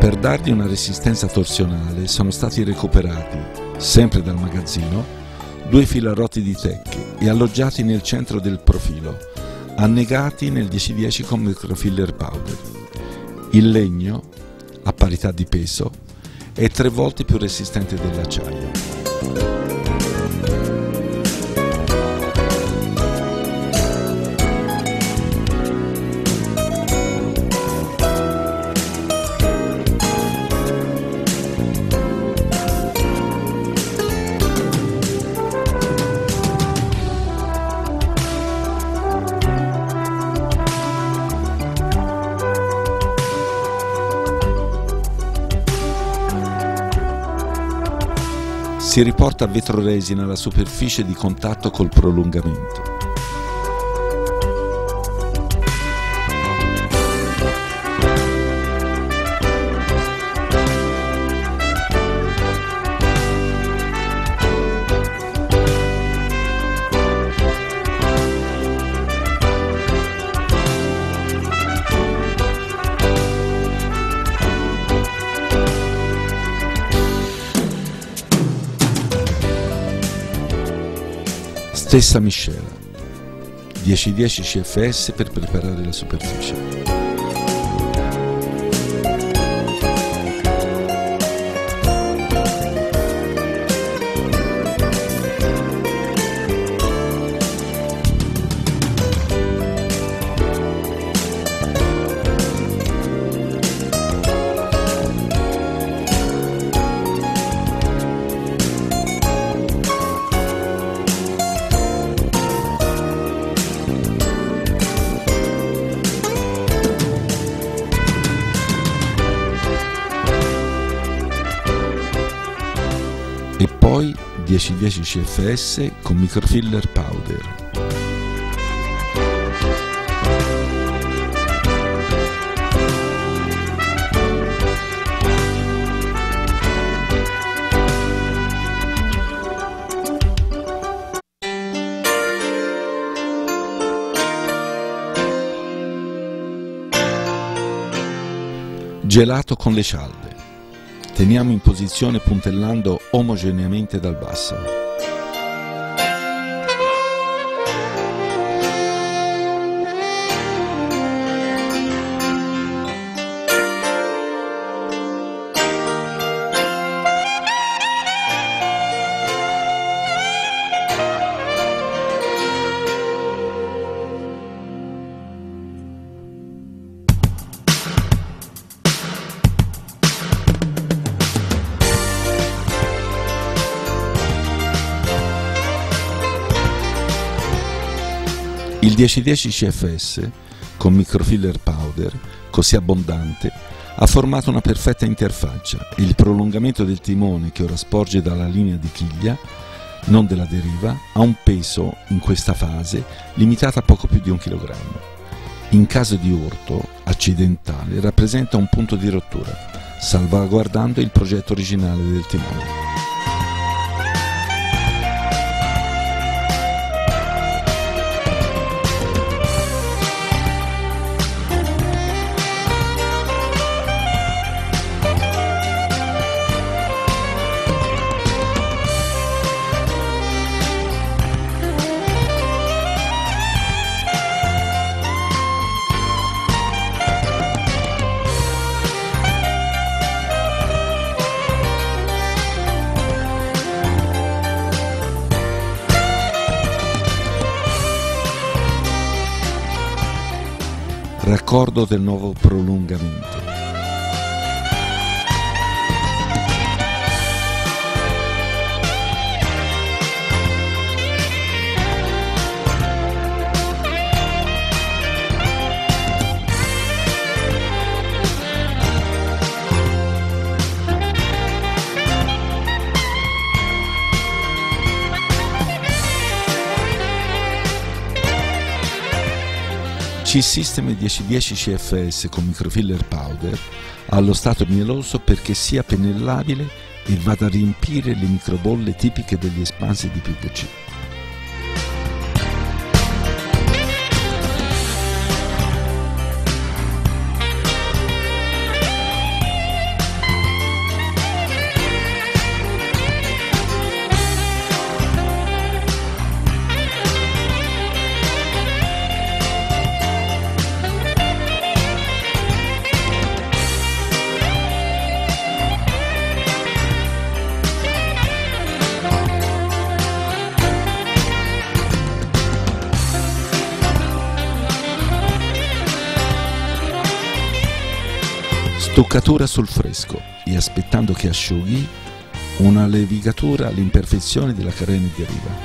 Per dargli una resistenza torsionale sono stati recuperati, sempre dal magazzino, due filarotti di tecche e alloggiati nel centro del profilo, annegati nel dieci dieci con microfiller powder. Il legno, a parità di peso, è tre volte più resistente dell'acciaio. Si riporta a vetroresina la superficie di contatto col prolungamento. Stessa miscela, dieci dieci C F S per preparare la superficie. E poi dieci dieci C F S con microfiller powder. Gelato con le cialde. Teniamo in posizione puntellando omogeneamente dal basso. Il dieci dieci C F S, con microfiller powder, così abbondante, ha formato una perfetta interfaccia e il prolungamento del timone che ora sporge dalla linea di chiglia, non della deriva, ha un peso, in questa fase, limitato a poco più di un chilogrammo. In caso di urto accidentale rappresenta un punto di rottura, salvaguardando il progetto originale del timone. Raccordo del nuovo prolungamento. C-System dieci dieci C F S con microfiller powder ha lo stato mieloso perché sia pennellabile e vada a riempire le microbolle tipiche degli espansi di P V C. Stuccatura sul fresco e, aspettando che asciughi, una levigatura all'imperfezione della carena di riva.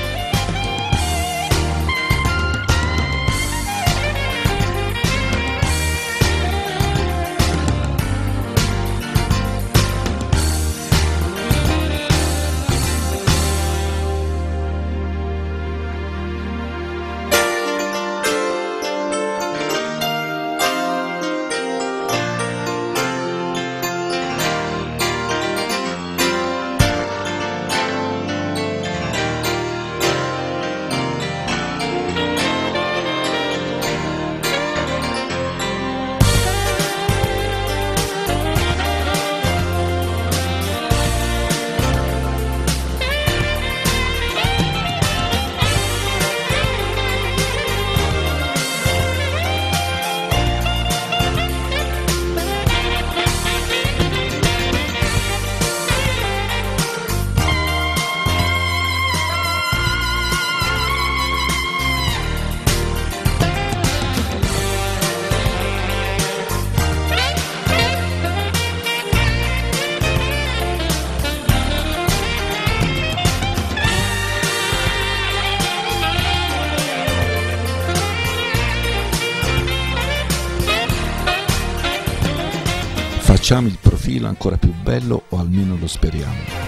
Facciamo il profilo ancora più bello, o almeno lo speriamo.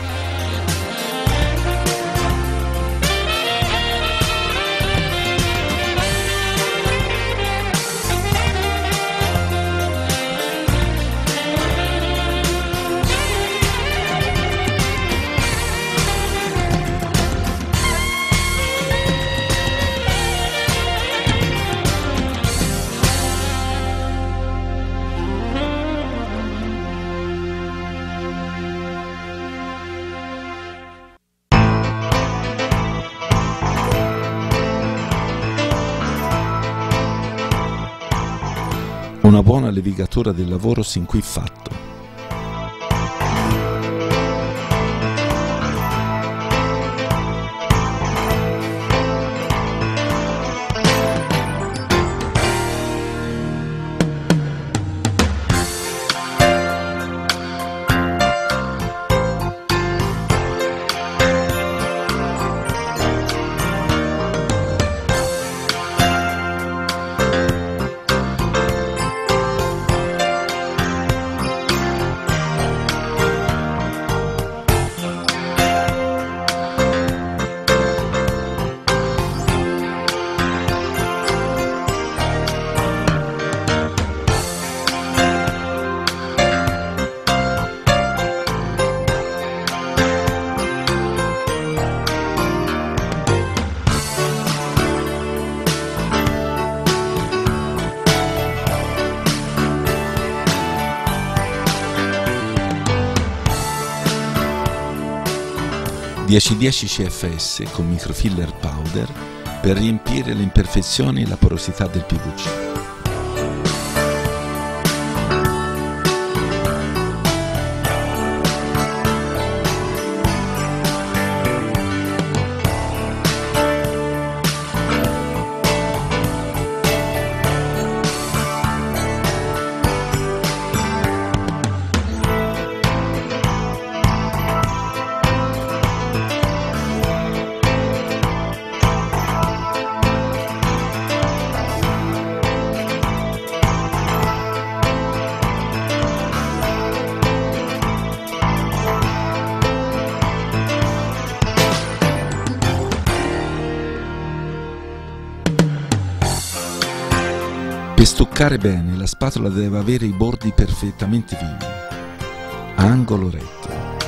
Una buona levigatura del lavoro sin qui fatto. dieci dieci C F S con microfiller powder per riempire le imperfezioni e la porosità del P V C. Per stuccare bene, la spatola deve avere i bordi perfettamente vivi, a angolo retto.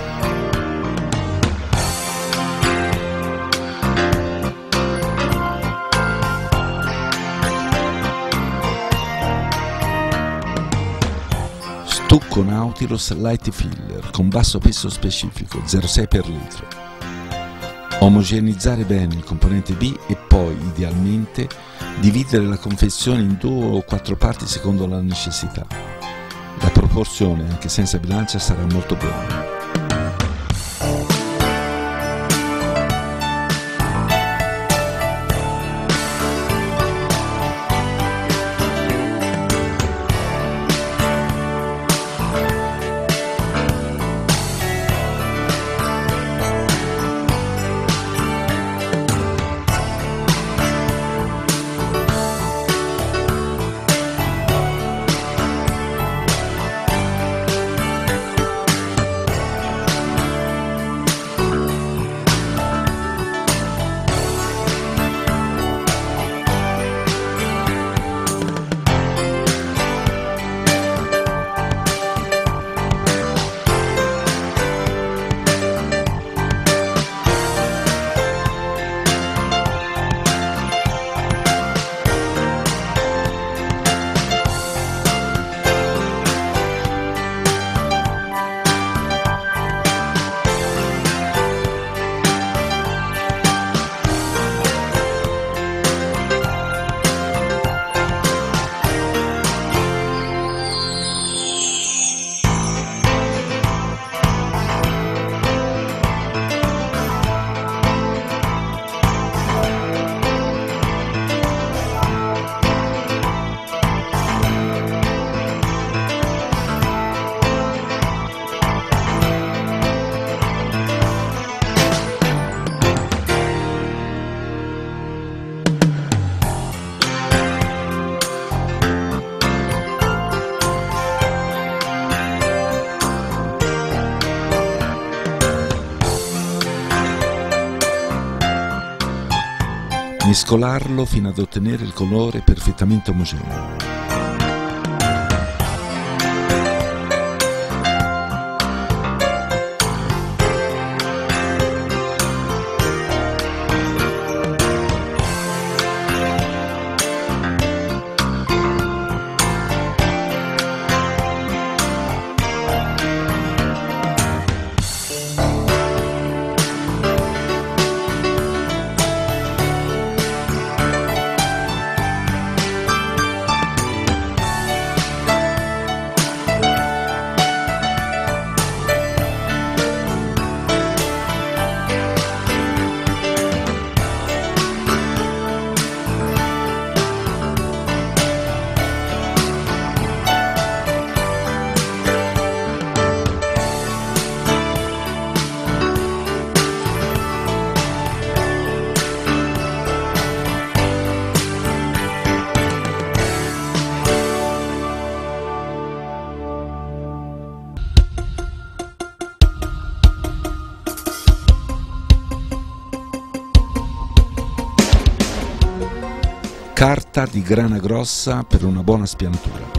Stucco Nautilus Light Filler con basso peso specifico, zero virgola sei per litro. Omogenizzare bene il componente B e poi, idealmente, dividere la confezione in due o quattro parti secondo la necessità. La proporzione, anche senza bilancia, sarà molto buona. mescolarlo fino ad ottenere il colore perfettamente omogeneo. Carta di grana grossa per una buona spianatura.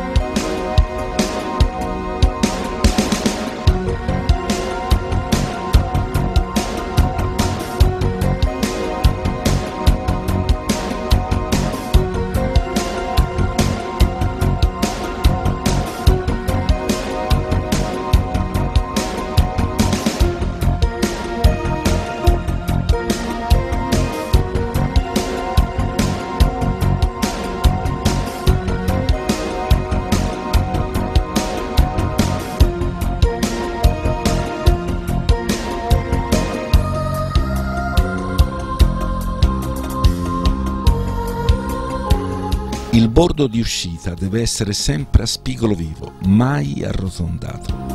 Il bordo di uscita deve essere sempre a spigolo vivo, mai arrotondato.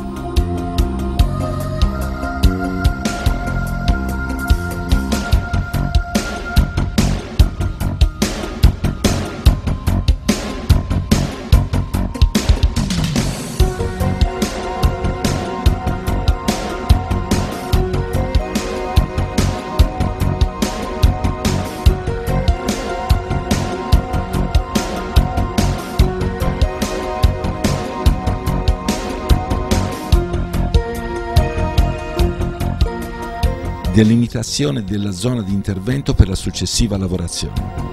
Delimitazione della zona di intervento per la successiva lavorazione.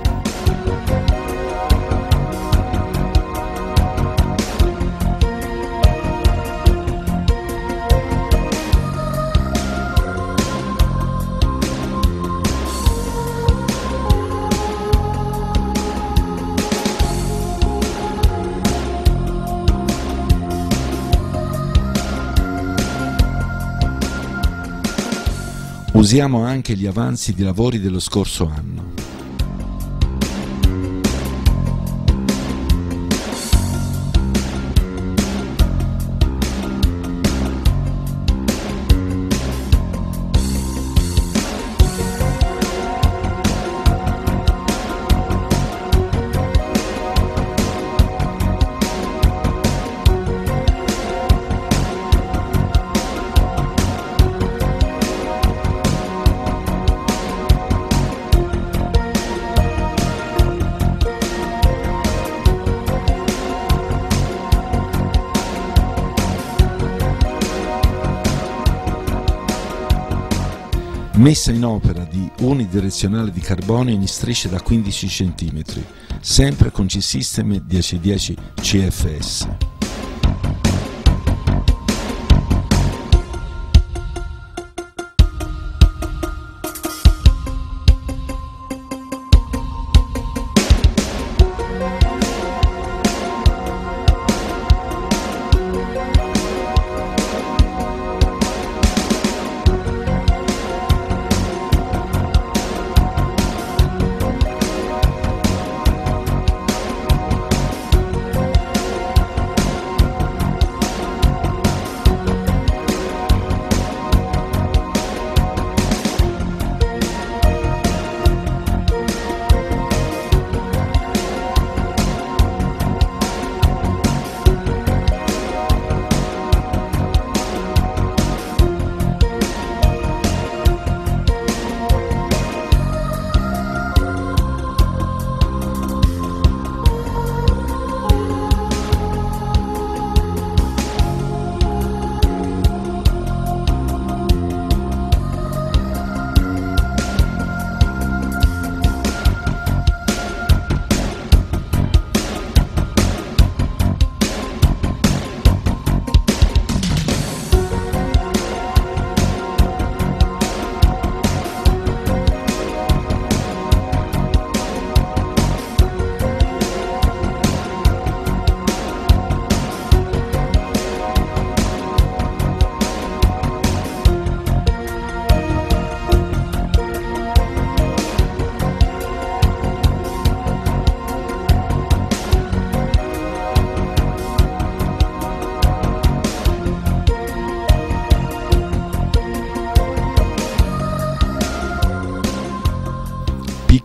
Usiamo anche gli avanzi di lavori dello scorso anno. Messa in opera di unidirezionale di carbonio in strisce da quindici centimetri, sempre con C-System dieci dieci C F S.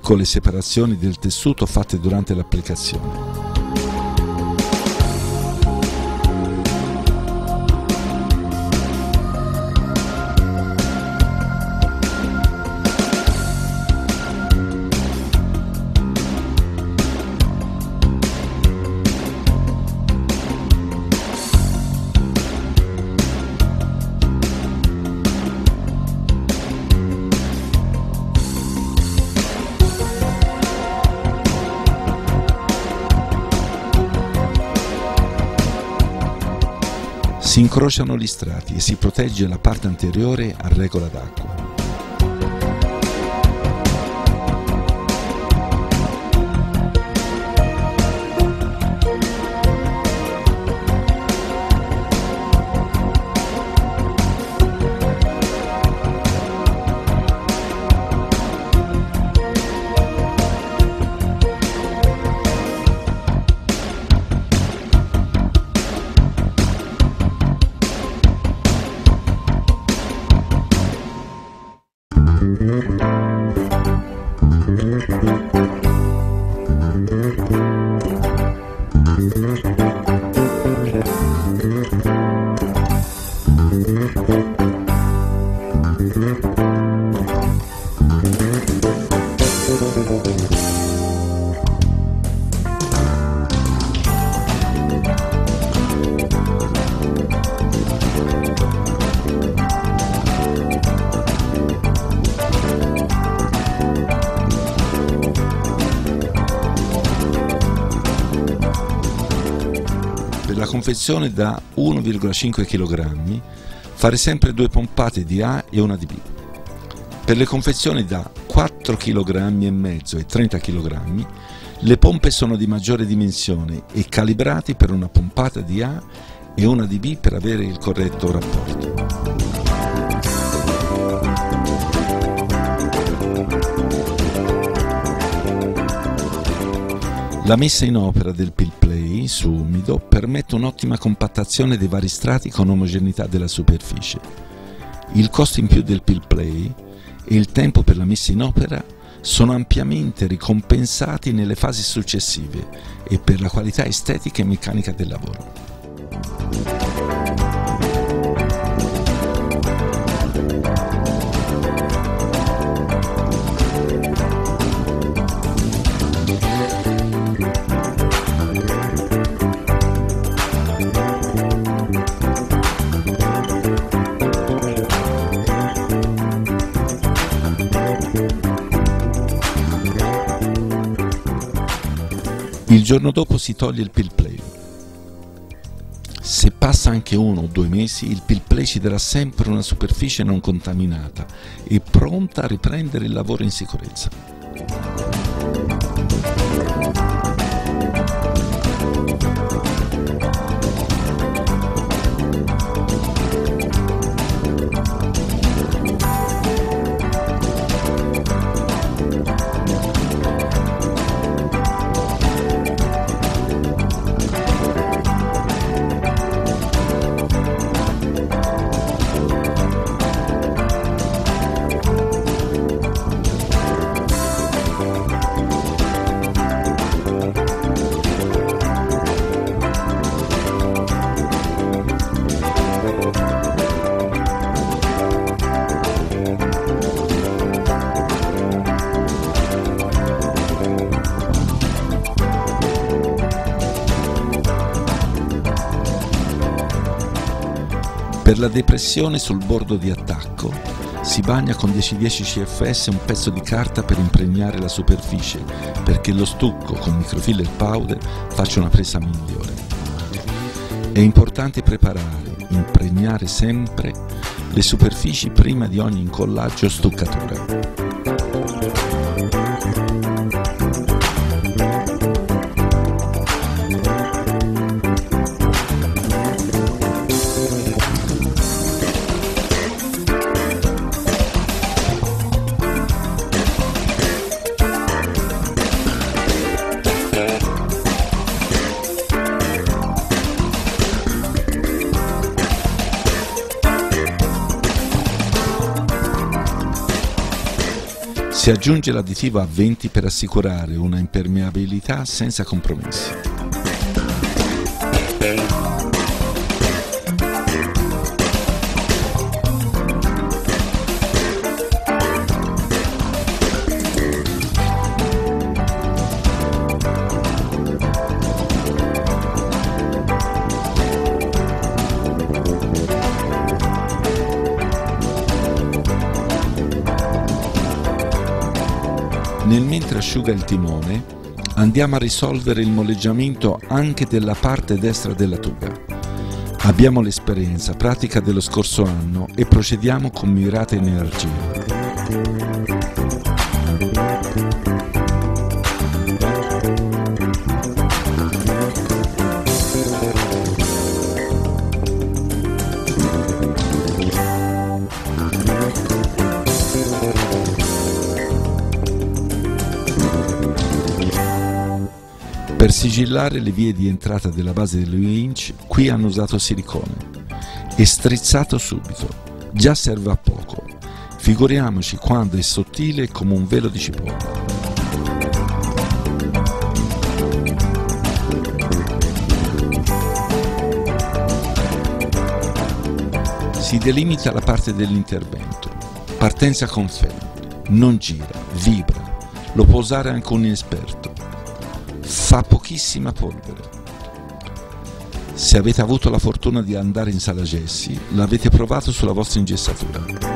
piccole separazioni del tessuto fatte durante l'applicazione. Si incrociano gli strati e si protegge la parte anteriore a regola d'acqua. Per la confezione da uno virgola cinque chilogrammi fare sempre due pompate di A e una di B. Per le confezioni da quattro chilogrammi e mezzo e trenta chilogrammi le pompe sono di maggiore dimensione e calibrati per una pompata di A e una di B per avere il corretto rapporto. La messa in opera del Peel Play su umido permette un'ottima compattazione dei vari strati con omogeneità della superficie. Il costo in più del Peel Play e il tempo per la messa in opera sono ampiamente ricompensati nelle fasi successive e per la qualità estetica e meccanica del lavoro. Il giorno dopo si toglie il Peel Play. Se passa anche uno o due mesi, il Peel Play ci darà sempre una superficie non contaminata e pronta a riprendere il lavoro in sicurezza. Per la depressione sul bordo di attacco si bagna con dieci dieci C F S un pezzo di carta per impregnare la superficie, perché lo stucco con microfiller powder faccia una presa migliore. È importante preparare, impregnare sempre le superfici prima di ogni incollaggio o stuccatura. Si aggiunge l'additivo A venti per assicurare una impermeabilità senza compromessi. Nel mentre asciuga il timone, andiamo a risolvere il moleggiamento anche della parte destra della tuga. Abbiamo l'esperienza pratica dello scorso anno e procediamo con mirata energia. Per sigillare le vie di entrata della base del winch, qui hanno usato silicone. È strizzato subito, già serve a poco. Figuriamoci quando è sottile come un velo di cipolla. Si delimita la parte dell'intervento. Partenza con fede. Non gira, vibra. Lo può usare anche un inesperto. Fa pochissima polvere. Se avete avuto la fortuna di andare in sala gessi, l'avete provato sulla vostra ingessatura.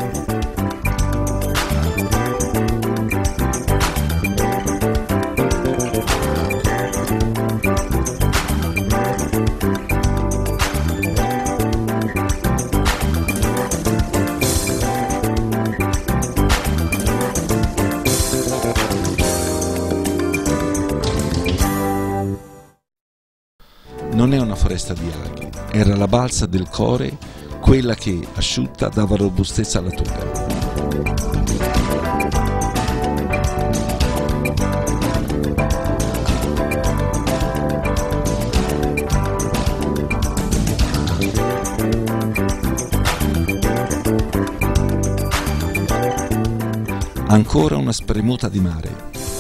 Non è una foresta di aghi, era la balsa del core, quella che, asciutta, dava robustezza alla tuga. Ancora una spremuta di mare.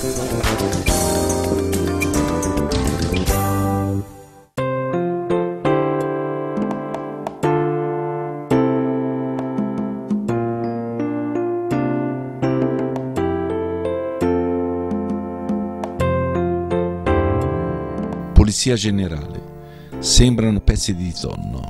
Polizia generale. Sembrano pezzi di tonno.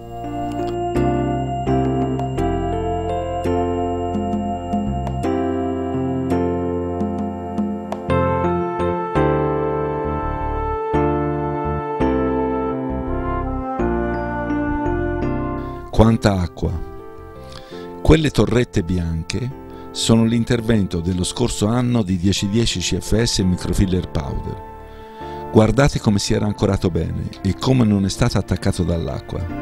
Quanta acqua! Quelle torrette bianche sono l'intervento dello scorso anno di dieci dieci C F S e microfiller powder. Guardate come si era ancorato bene e come non è stato attaccato dall'acqua.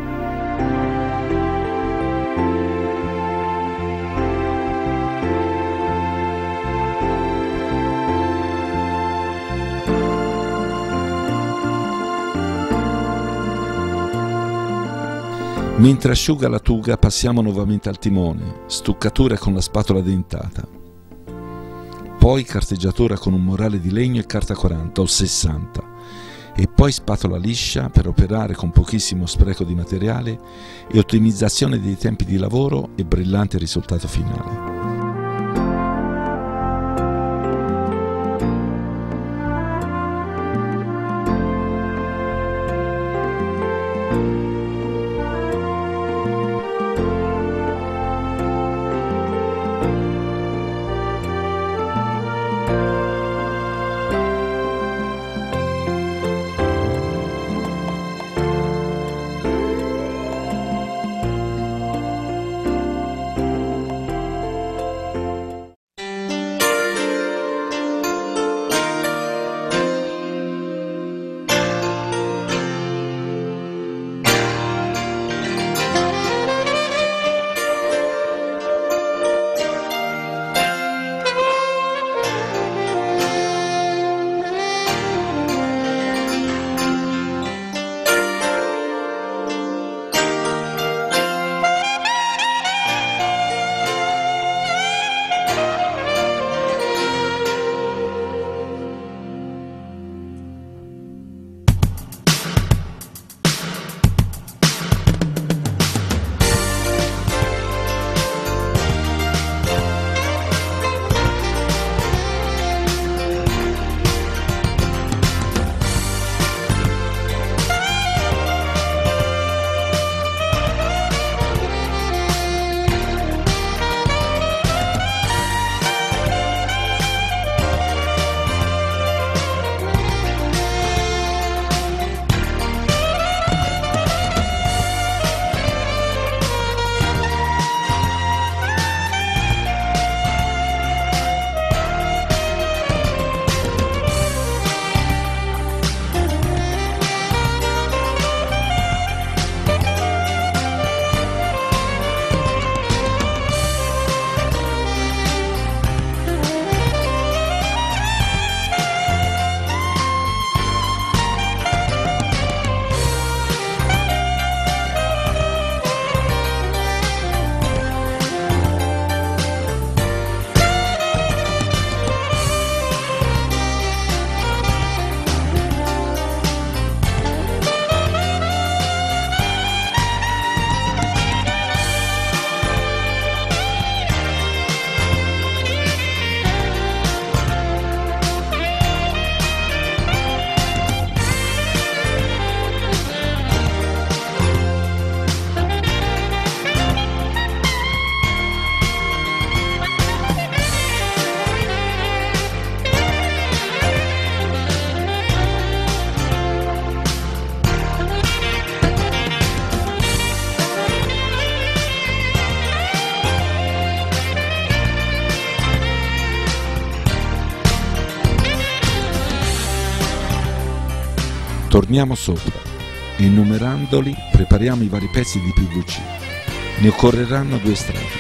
Mentre asciuga la tuga passiamo nuovamente al timone, stuccatura con la spatola dentata. Poi carteggiatura con un morale di legno e carta quaranta o sessanta e poi spatola liscia per operare con pochissimo spreco di materiale e ottimizzazione dei tempi di lavoro e brillante risultato finale. Torniamo sopra e numerandoli prepariamo i vari pezzi di P V C. Ne occorreranno due strati.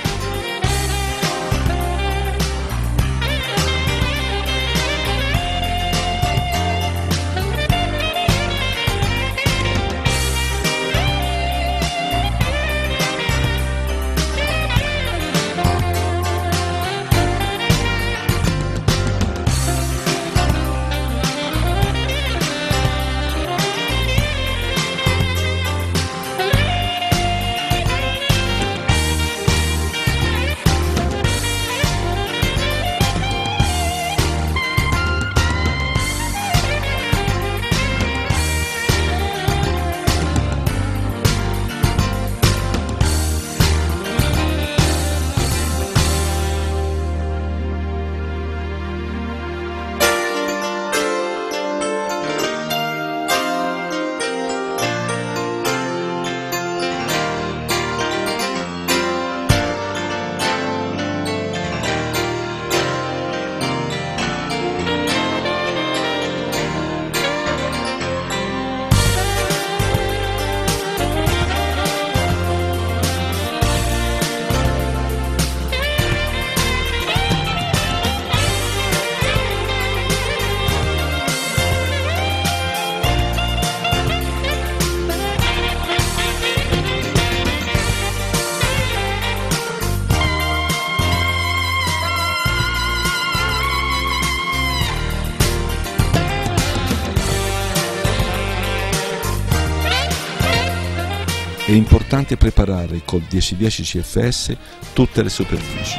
È importante preparare col dieci dieci C F S tutte le superfici.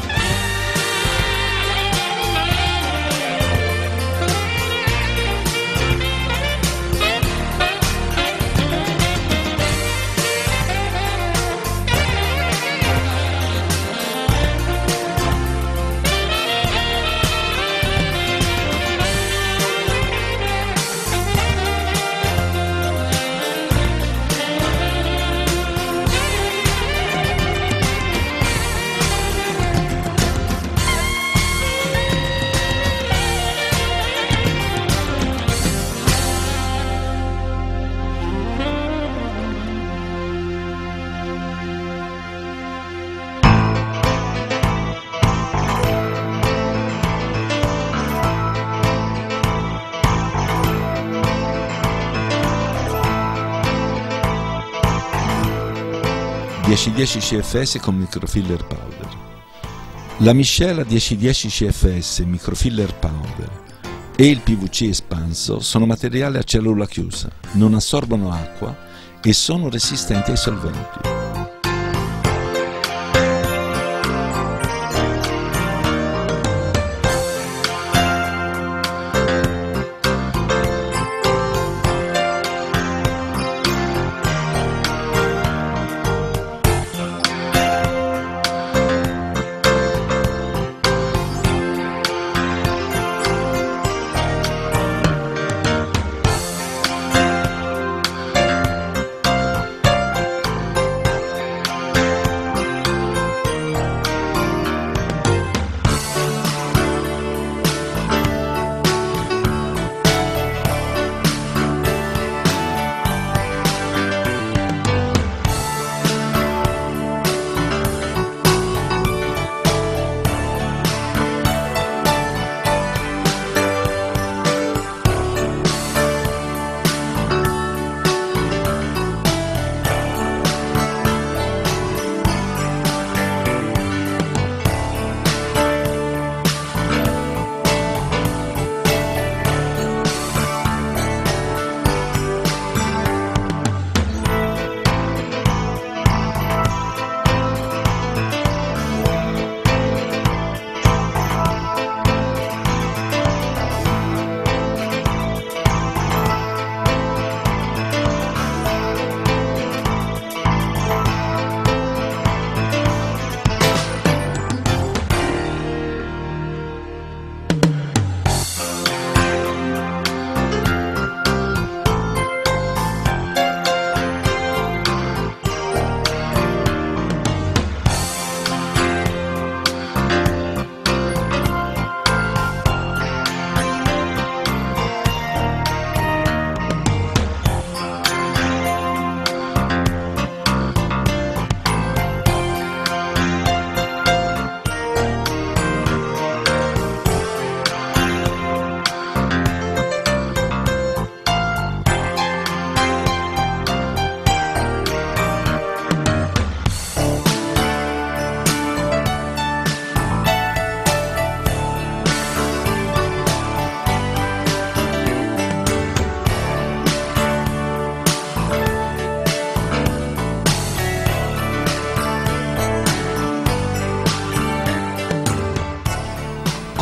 dieci dieci C F S con microfiller powder. La miscela dieci dieci C F S, microfiller powder e il P V C espanso sono materiali a cellula chiusa, non assorbono acqua e sono resistenti ai solventi.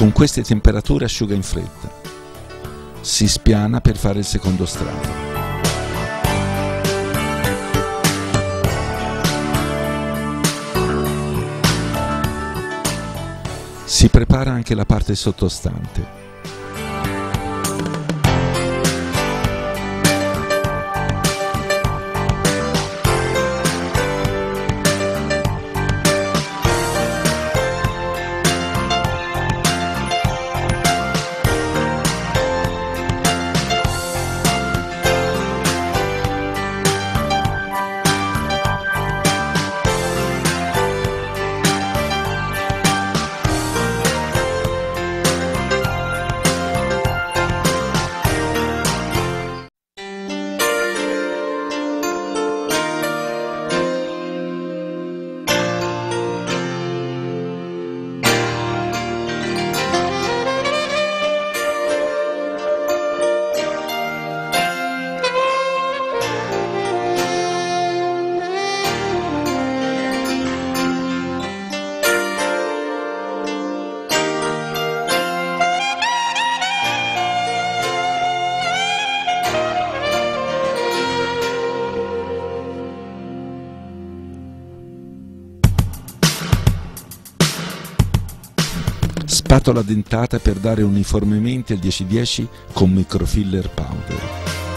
Con queste temperature asciuga in fretta. Si spiana per fare il secondo strato. Si prepara anche la parte sottostante. Spatola dentata per dare uniformemente il dieci dieci con microfiller powder.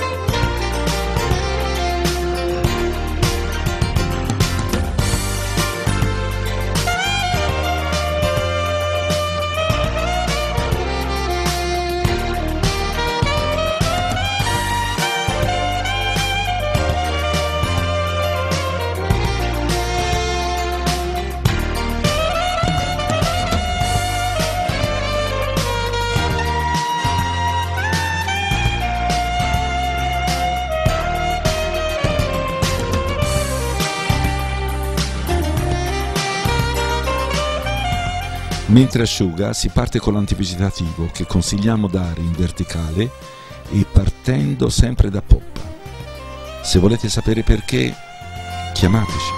Mentre asciuga si parte con l'antivegetativo che consigliamo dare in verticale e partendo sempre da poppa. Se volete sapere perché, chiamateci.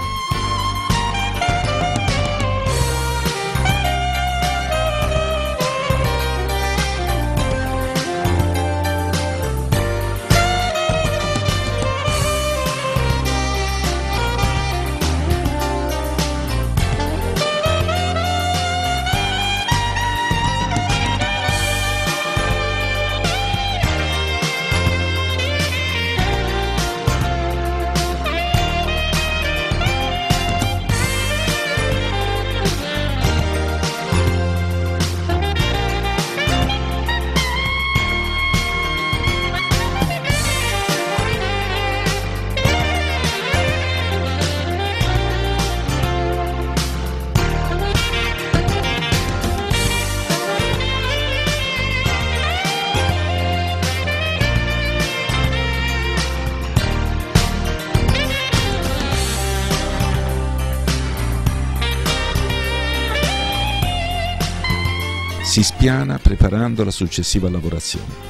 Si spiana preparando la successiva lavorazione.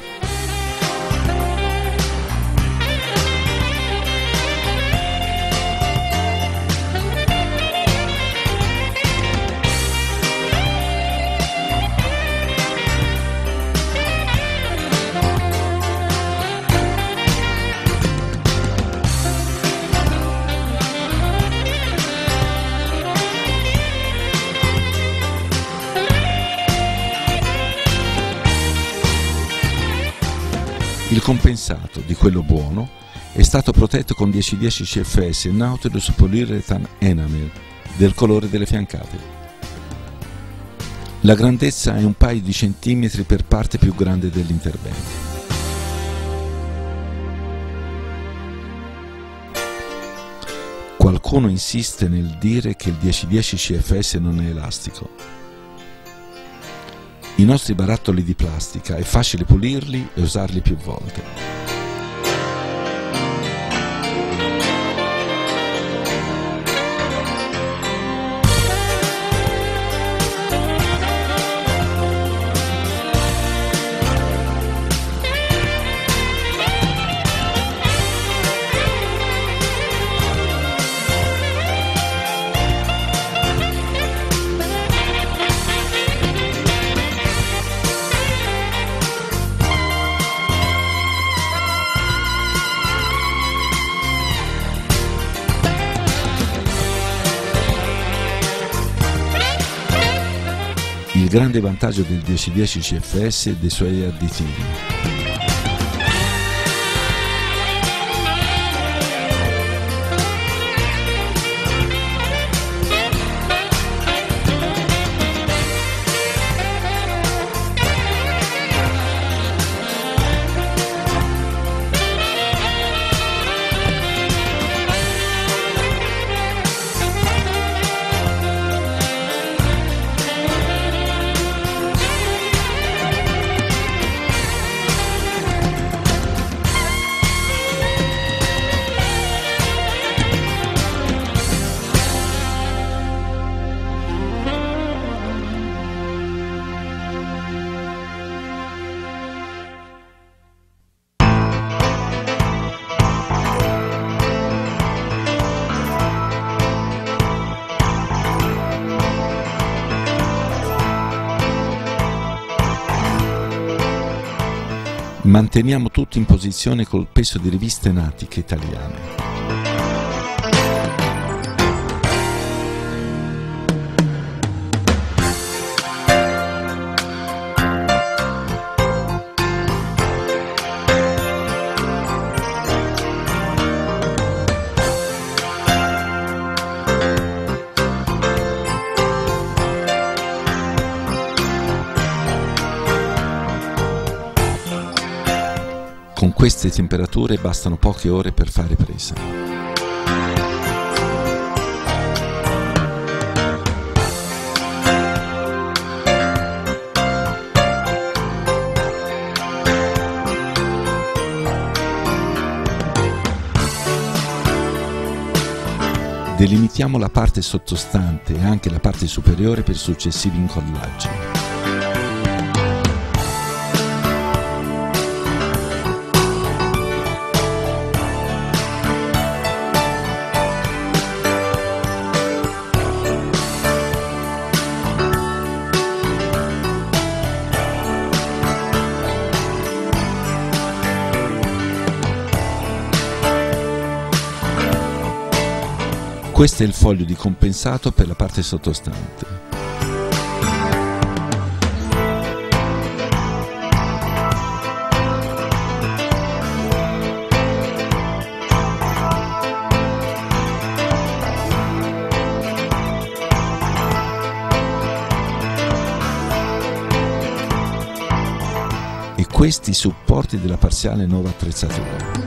Il compensato di quello buono è stato protetto con dieci dieci C F S Nautilus Polyurethane Enamel del colore delle fiancate. La grandezza è un paio di centimetri per parte più grande dell'intervento. Qualcuno insiste nel dire che il dieci dieci C F S non è elastico. I nostri barattoli di plastica è facile pulirli e usarli più volte. il grande vantaggio del dieci dieci C F S e dei suoi additivi. Manteniamo tutto in posizione col peso di riviste natiche italiane. Con queste temperature bastano poche ore per fare presa. Delimitiamo la parte sottostante e anche la parte superiore per successivi incollaggi. Questo è il foglio di compensato per la parte sottostante. E questi i supporti della parziale nuova attrezzatura.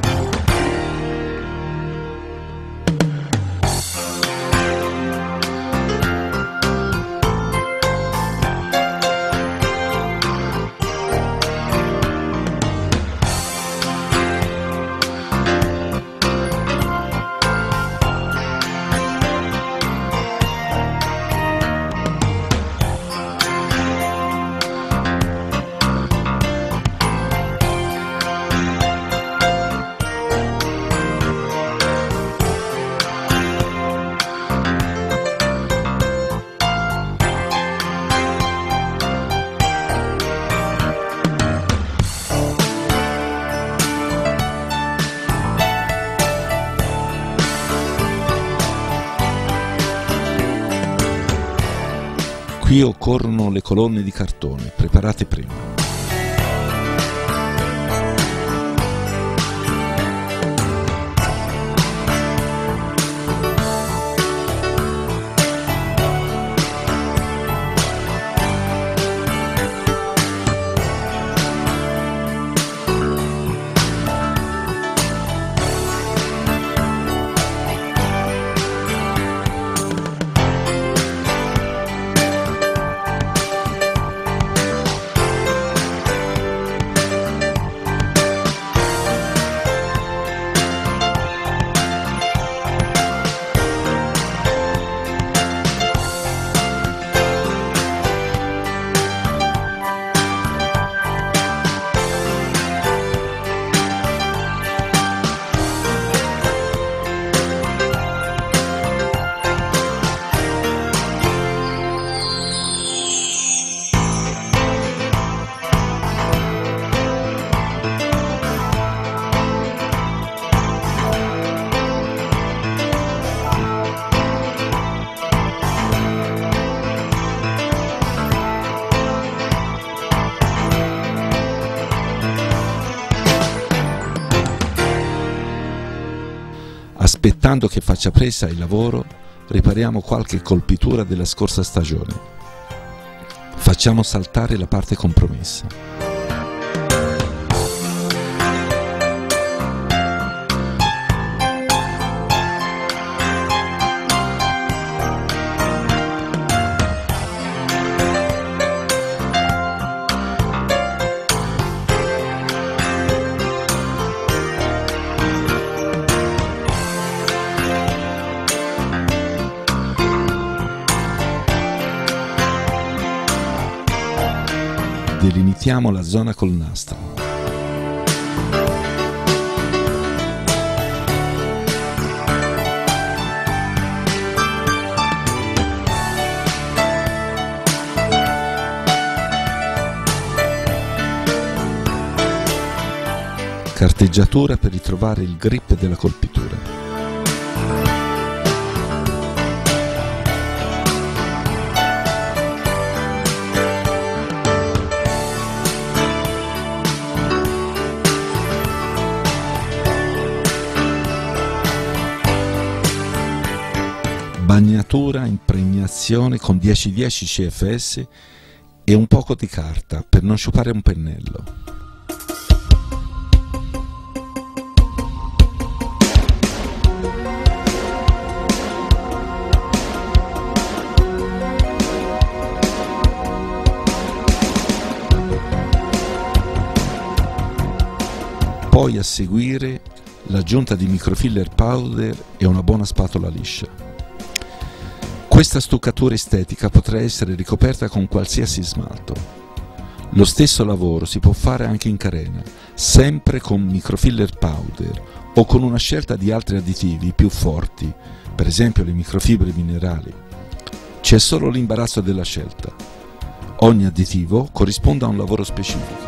Qui occorrono le colonne di cartone, preparate prima. Aspettando che faccia presa il lavoro, ripariamo qualche colpitura della scorsa stagione. Facciamo saltare la parte compromessa. Delimitiamo la zona col nastro. Carteggiatura per ritrovare il grip della colpitura. Bagnatura, impregnazione con dieci dieci C F S e un poco di carta per non sciupare un pennello. Poi a seguire l'aggiunta di microfiller powder e una buona spatola liscia. Questa stuccatura estetica potrà essere ricoperta con qualsiasi smalto. Lo stesso lavoro si può fare anche in carena, sempre con microfiller powder o con una scelta di altri additivi più forti, per esempio le microfibre minerali. C'è solo l'imbarazzo della scelta. Ogni additivo corrisponde a un lavoro specifico.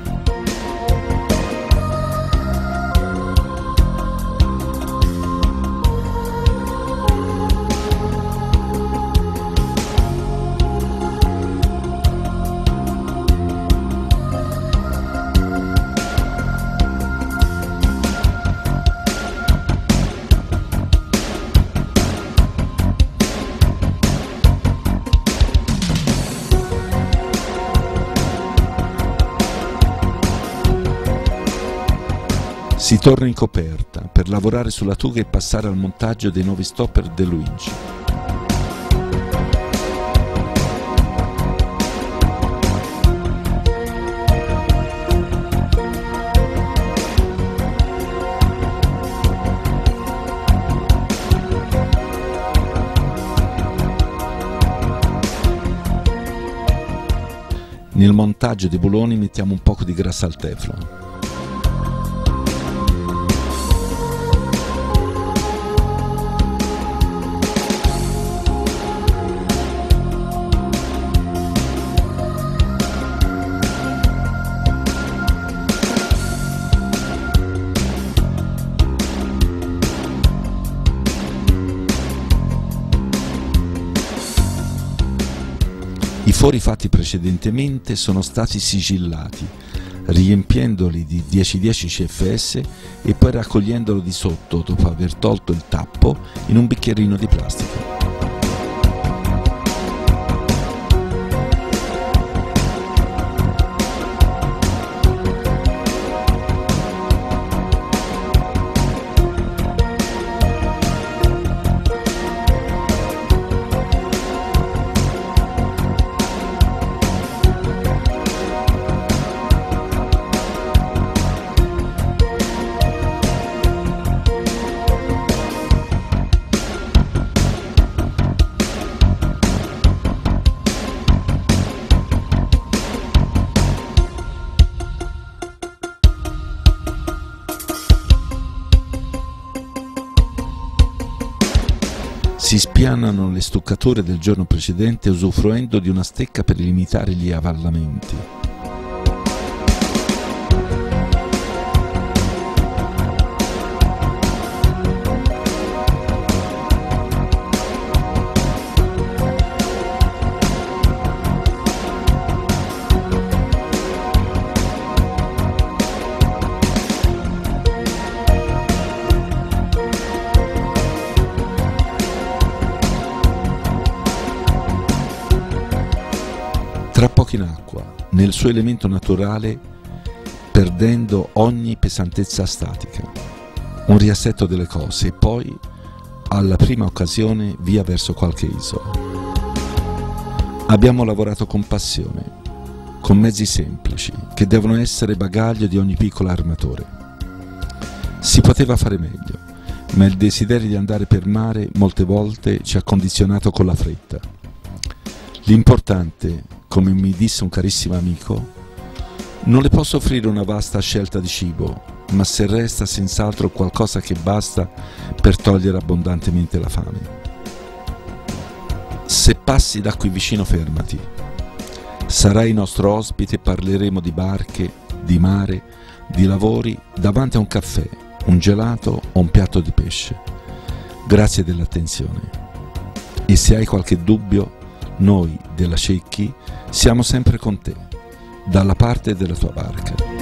Si torna in coperta per lavorare sulla tuga e passare al montaggio dei nuovi stopper dell'winch. Nel montaggio dei buloni mettiamo un poco di grassa al teflon. I fori fatti precedentemente sono stati sigillati, riempiendoli di dieci dieci C F S e poi raccogliendolo di sotto, dopo aver tolto il tappo, in un bicchierino di plastica. Si spianano le stuccature del giorno precedente usufruendo di una stecca per limitare gli avvallamenti. Andrà poco in acqua, nel suo elemento naturale, perdendo ogni pesantezza statica. Un riassetto delle cose e poi, alla prima occasione, via verso qualche isola. Abbiamo lavorato con passione, con mezzi semplici, che devono essere bagaglio di ogni piccolo armatore. Si poteva fare meglio, ma il desiderio di andare per mare molte volte ci ha condizionato con la fretta. L'importante, come mi disse un carissimo amico, non le posso offrire una vasta scelta di cibo, ma se resta senz'altro qualcosa che basta per togliere abbondantemente la fame. Se passi da qui vicino fermati. Sarai nostro ospite e parleremo di barche, di mare, di lavori davanti a un caffè, un gelato o un piatto di pesce. Grazie dell'attenzione. E se hai qualche dubbio, noi della Cecchi siamo sempre con te, dalla parte della tua barca.